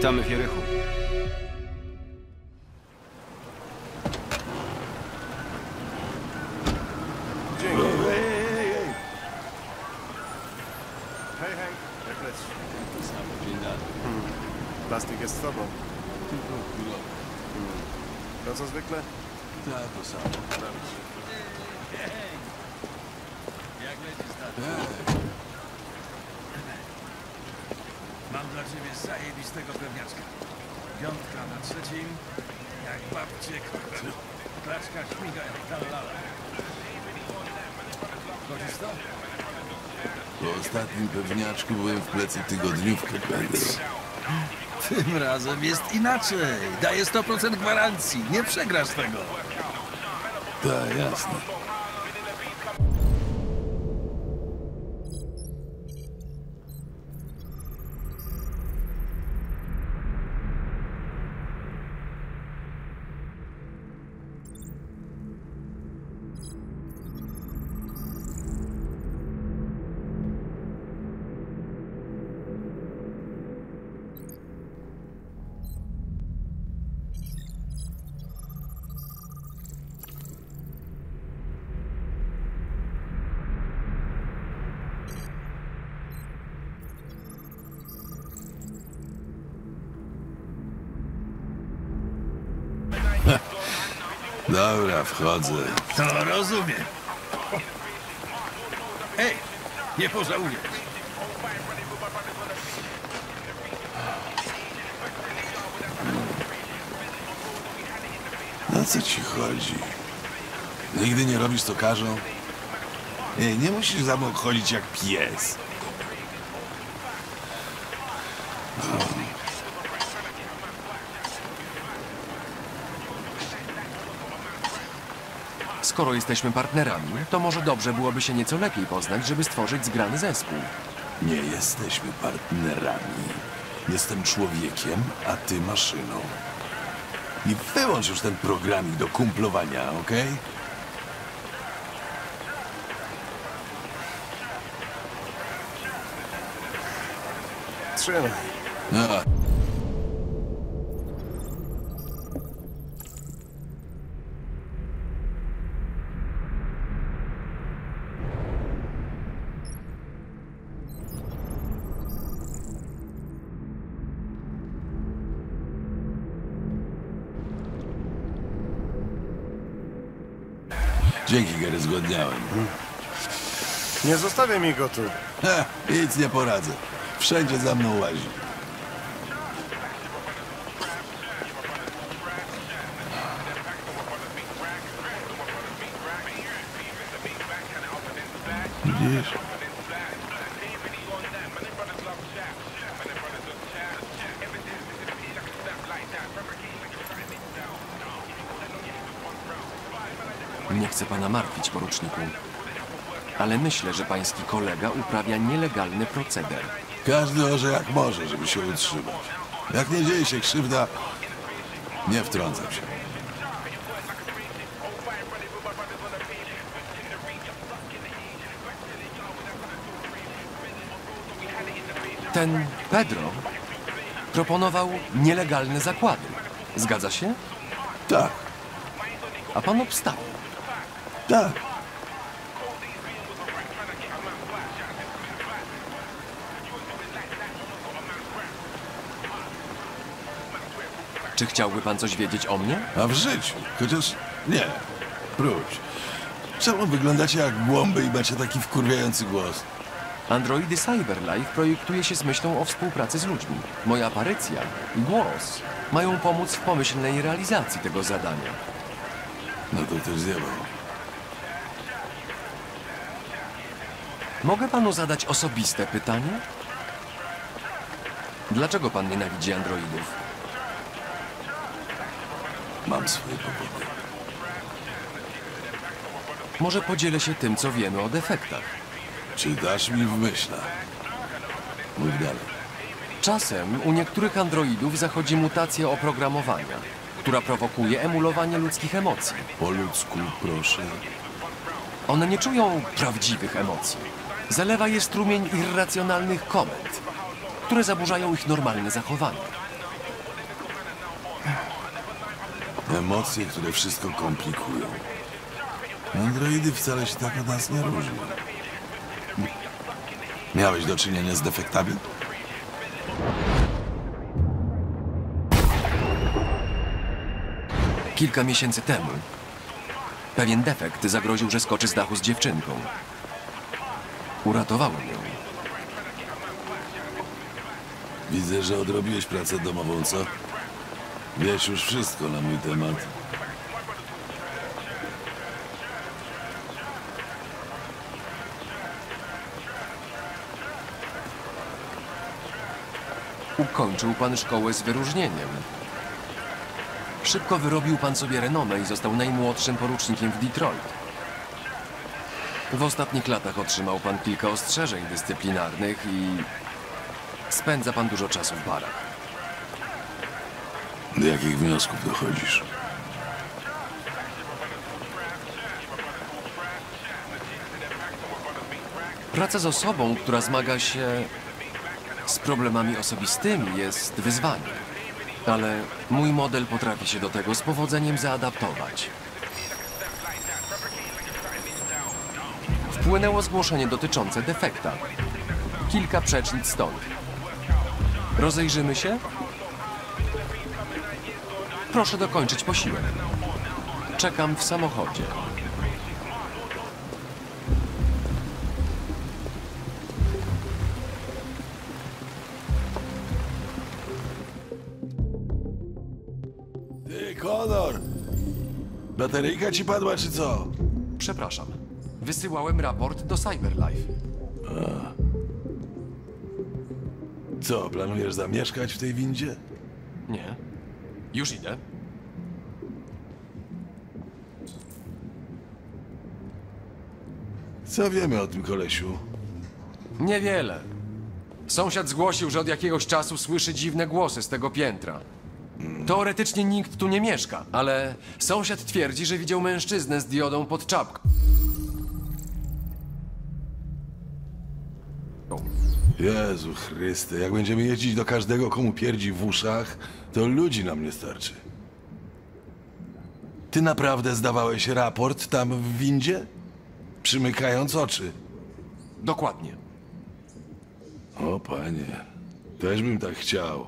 Witamy w Jerichu. Dzięki. Ej, ej, ej, ej. Hej, Hank, jak lecisz? Dzień dobry. Hmm. Plastik jest z tobą. Tylko chwilowo. Hmm. To co zwykle? Tak, to samo. Jak lecisz, tato? Mam dla ciebie zajebistego pewniaczka. Piątka na trzecim, jak babcie kurwa. Klaczka, śmiga jak talala. Chodzisz to? Po ostatnim pewniaczku byłem w plecy tygodniówkę, Pedro. Tym razem jest inaczej. Daję sto procent gwarancji. Nie przegrasz tego. Tak, jasne. Dobra, wchodzę. To rozumiem. Ej, nie pożałujesz. Na co ci chodzi? Nigdy nie robisz, co każą? Ej, nie musisz za mną chodzić jak pies. Skoro jesteśmy partnerami, to może dobrze byłoby się nieco lepiej poznać, żeby stworzyć zgrany zespół. Nie jesteśmy partnerami. Jestem człowiekiem, a ty maszyną. I wyłącz już ten programik do kumplowania, okej? Trzymaj. No. Dzięki, Gary, zgodniałem. Nie zostawię mi go tu. Ha, nic nie poradzę. Wszędzie za mną łazi. Widzisz? Nie chcę pana martwić, poruczniku. Ale myślę, że pański kolega uprawia nielegalny proceder. Każdy orze jak może, żeby się utrzymać. Jak nie dzieje się krzywda, nie wtrącam się. Ten Pedro proponował nielegalne zakłady. Zgadza się? Tak. A pan obstawił? Tak. Czy chciałby pan coś wiedzieć o mnie? A w życiu? Chociaż nie. Próć. Czemu wyglądacie jak głąby i macie taki wkurwiający głos? Androidy Cyberlife projektuje się z myślą o współpracy z ludźmi. Moja aparycja i głos mają pomóc w pomyślnej realizacji tego zadania. No to też zjebał. Mogę panu zadać osobiste pytanie? Dlaczego pan nienawidzi androidów? Mam swoje powody. Może podzielę się tym, co wiemy o defektach. Czy dasz mi w myślach? Mów dalej. Czasem u niektórych androidów zachodzi mutacja oprogramowania, która prowokuje emulowanie ludzkich emocji. Po ludzku, proszę. One nie czują prawdziwych emocji. Zalewa je strumień irracjonalnych komend, które zaburzają ich normalne zachowanie. Emocje, które wszystko komplikują. Androidy wcale się tak od nas nie różnią. Miałeś do czynienia z defektami? Kilka miesięcy temu pewien defekt zagroził, że skoczy z dachu z dziewczynką. Uratowałem ją. Widzę, że odrobiłeś pracę domową, co? Wiesz już wszystko na mój temat. Ukończył pan szkołę z wyróżnieniem. Szybko wyrobił pan sobie renomę i został najmłodszym porucznikiem w Detroit. W ostatnich latach otrzymał pan kilka ostrzeżeń dyscyplinarnych i spędza pan dużo czasu w barach. Do jakich wniosków dochodzisz? Praca z osobą, która zmaga się z problemami osobistymi, jest wyzwaniem. Ale mój model potrafi się do tego z powodzeniem zaadaptować. Wpłynęło zgłoszenie dotyczące defekta. Kilka przecznic stąd. Rozejrzymy się? Proszę dokończyć posiłek. Czekam w samochodzie. Ty, Connor! Bateryjka ci padła, czy co? Przepraszam. Wysyłałem raport do Cyberlife. A. Co, planujesz zamieszkać w tej windzie? Nie. Już idę. Co wiemy o tym kolesiu? Niewiele. Sąsiad zgłosił, że od jakiegoś czasu słyszy dziwne głosy z tego piętra. Teoretycznie nikt tu nie mieszka, ale sąsiad twierdzi, że widział mężczyznę z diodą pod czapką. Jezu Chryste, jak będziemy jeździć do każdego, komu pierdzi w uszach, to ludzi nam nie starczy. Ty naprawdę zdawałeś raport tam w windzie? Przymykając oczy. Dokładnie. O panie, też bym tak chciał.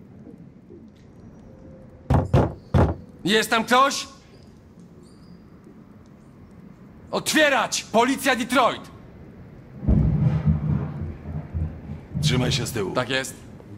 Jest tam ktoś? Otwierać! Policja Detroit! Trzymaj się z tyłu. Tak jest.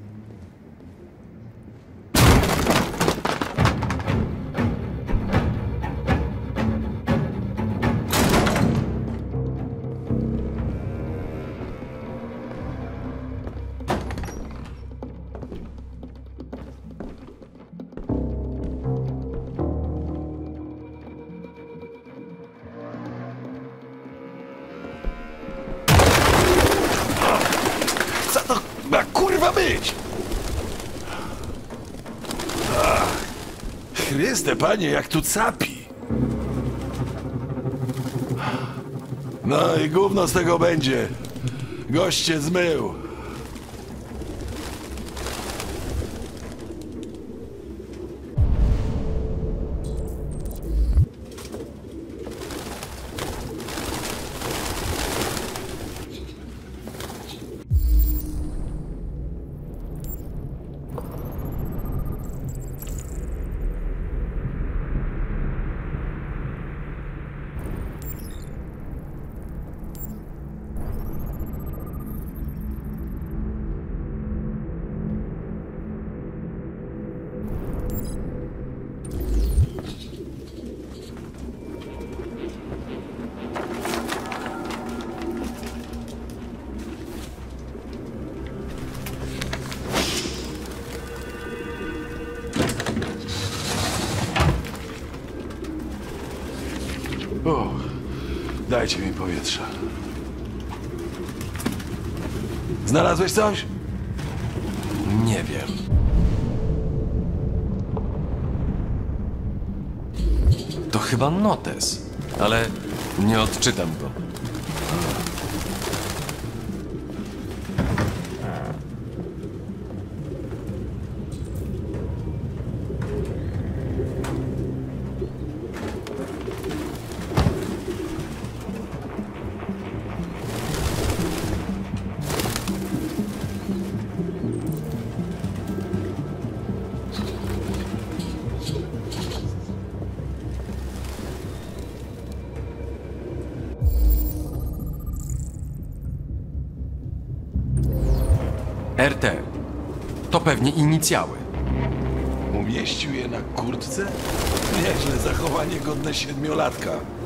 Ma kurwa być! Ach, Chryste, panie, jak tu capi! No i gówno z tego będzie. Gość się zmył. O, dajcie mi powietrza. Znalazłeś coś? Nie wiem. To chyba notes, ale nie odczytam go. R T. To pewnie inicjały. Umieścił je na kurtce? Nieźle, zachowanie godne siedmiolatka.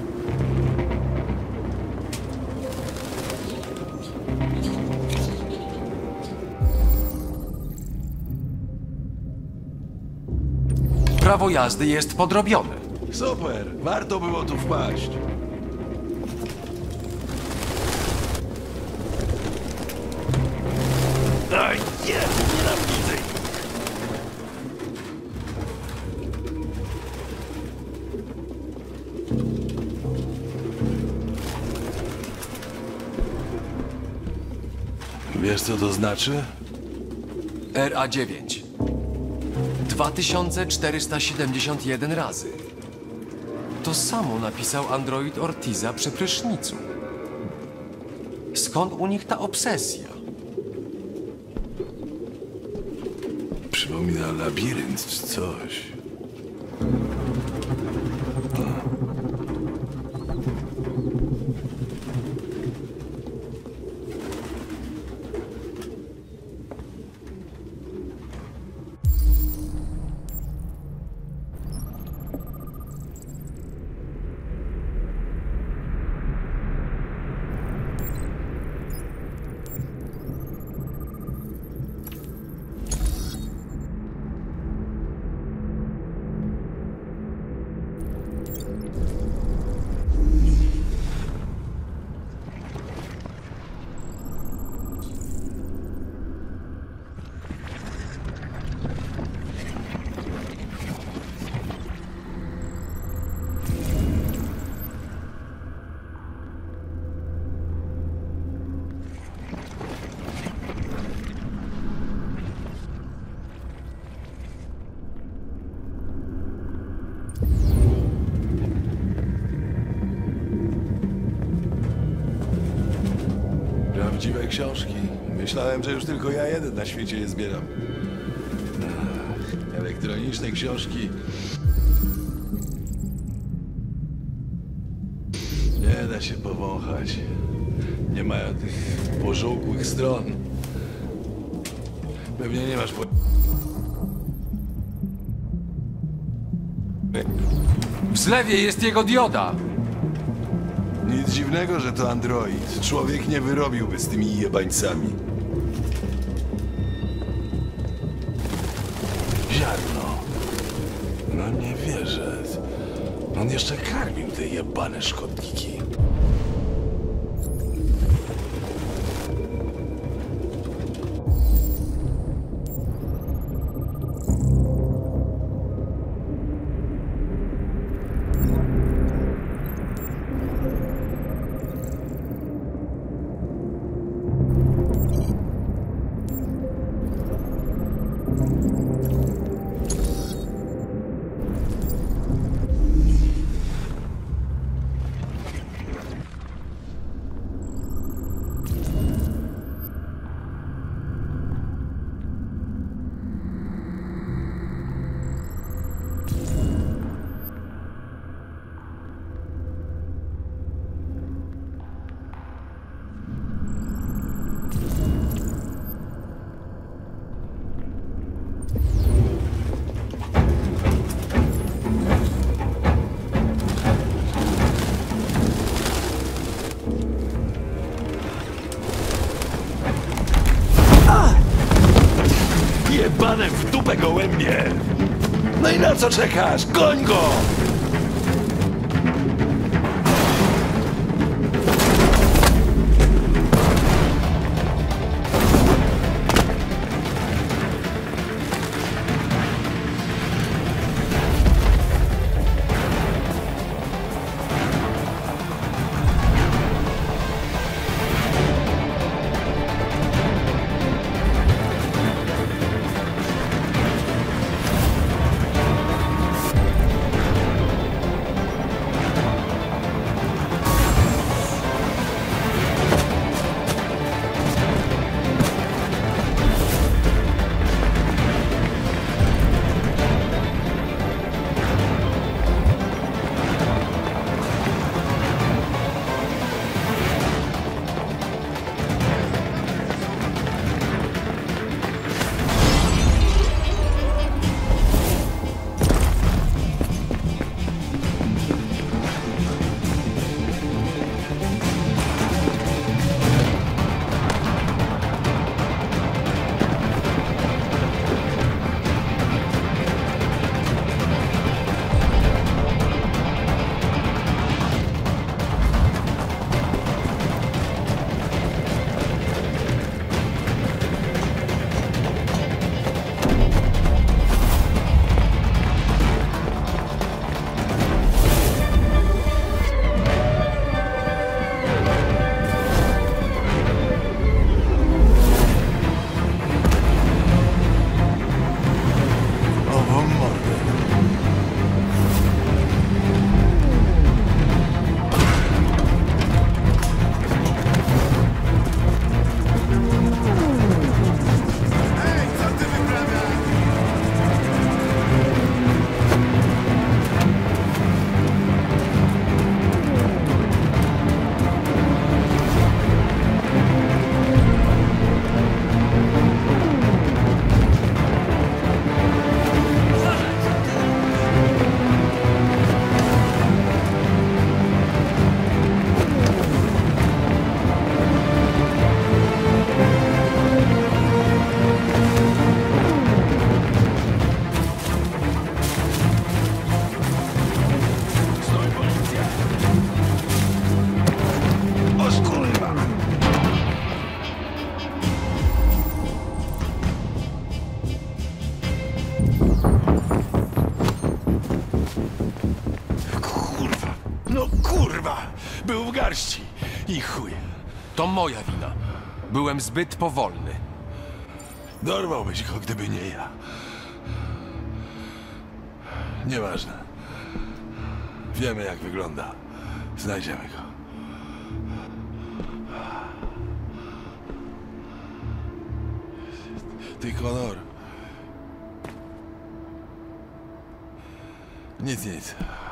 Prawo jazdy jest podrobione. Super, warto było tu wpaść. Aj, nie, nienawidzę ich. Wiesz, co to znaczy? R A dziewięć. dwa tysiące czterysta siedemdziesiąt jeden razy. To samo napisał android Ortiza przy prysznicu. Skąd u nich ta obsesja? Przypomina labirynt czy coś. Prawdziwe książki. Myślałem, że już tylko ja jeden na świecie je zbieram. Ech, elektroniczne książki. Nie da się powąchać. Nie mają tych pożółkłych stron. Pewnie nie masz po... W zlewie jest jego dioda. Nic dziwnego, że to android. Człowiek nie wyrobiłby z tymi jebańcami. Ziarno. No nie wierzę. On jeszcze karmił te jebane szkodniki. Jebane w dupę gołębie! No i na co czekasz? Goń go! Był w garści. I chuj. To moja wina. Byłem zbyt powolny. Dorwałbyś go, gdyby nie ja. Nieważne. Wiemy, jak wygląda. Znajdziemy go. Ty, Connor. Nic, nic.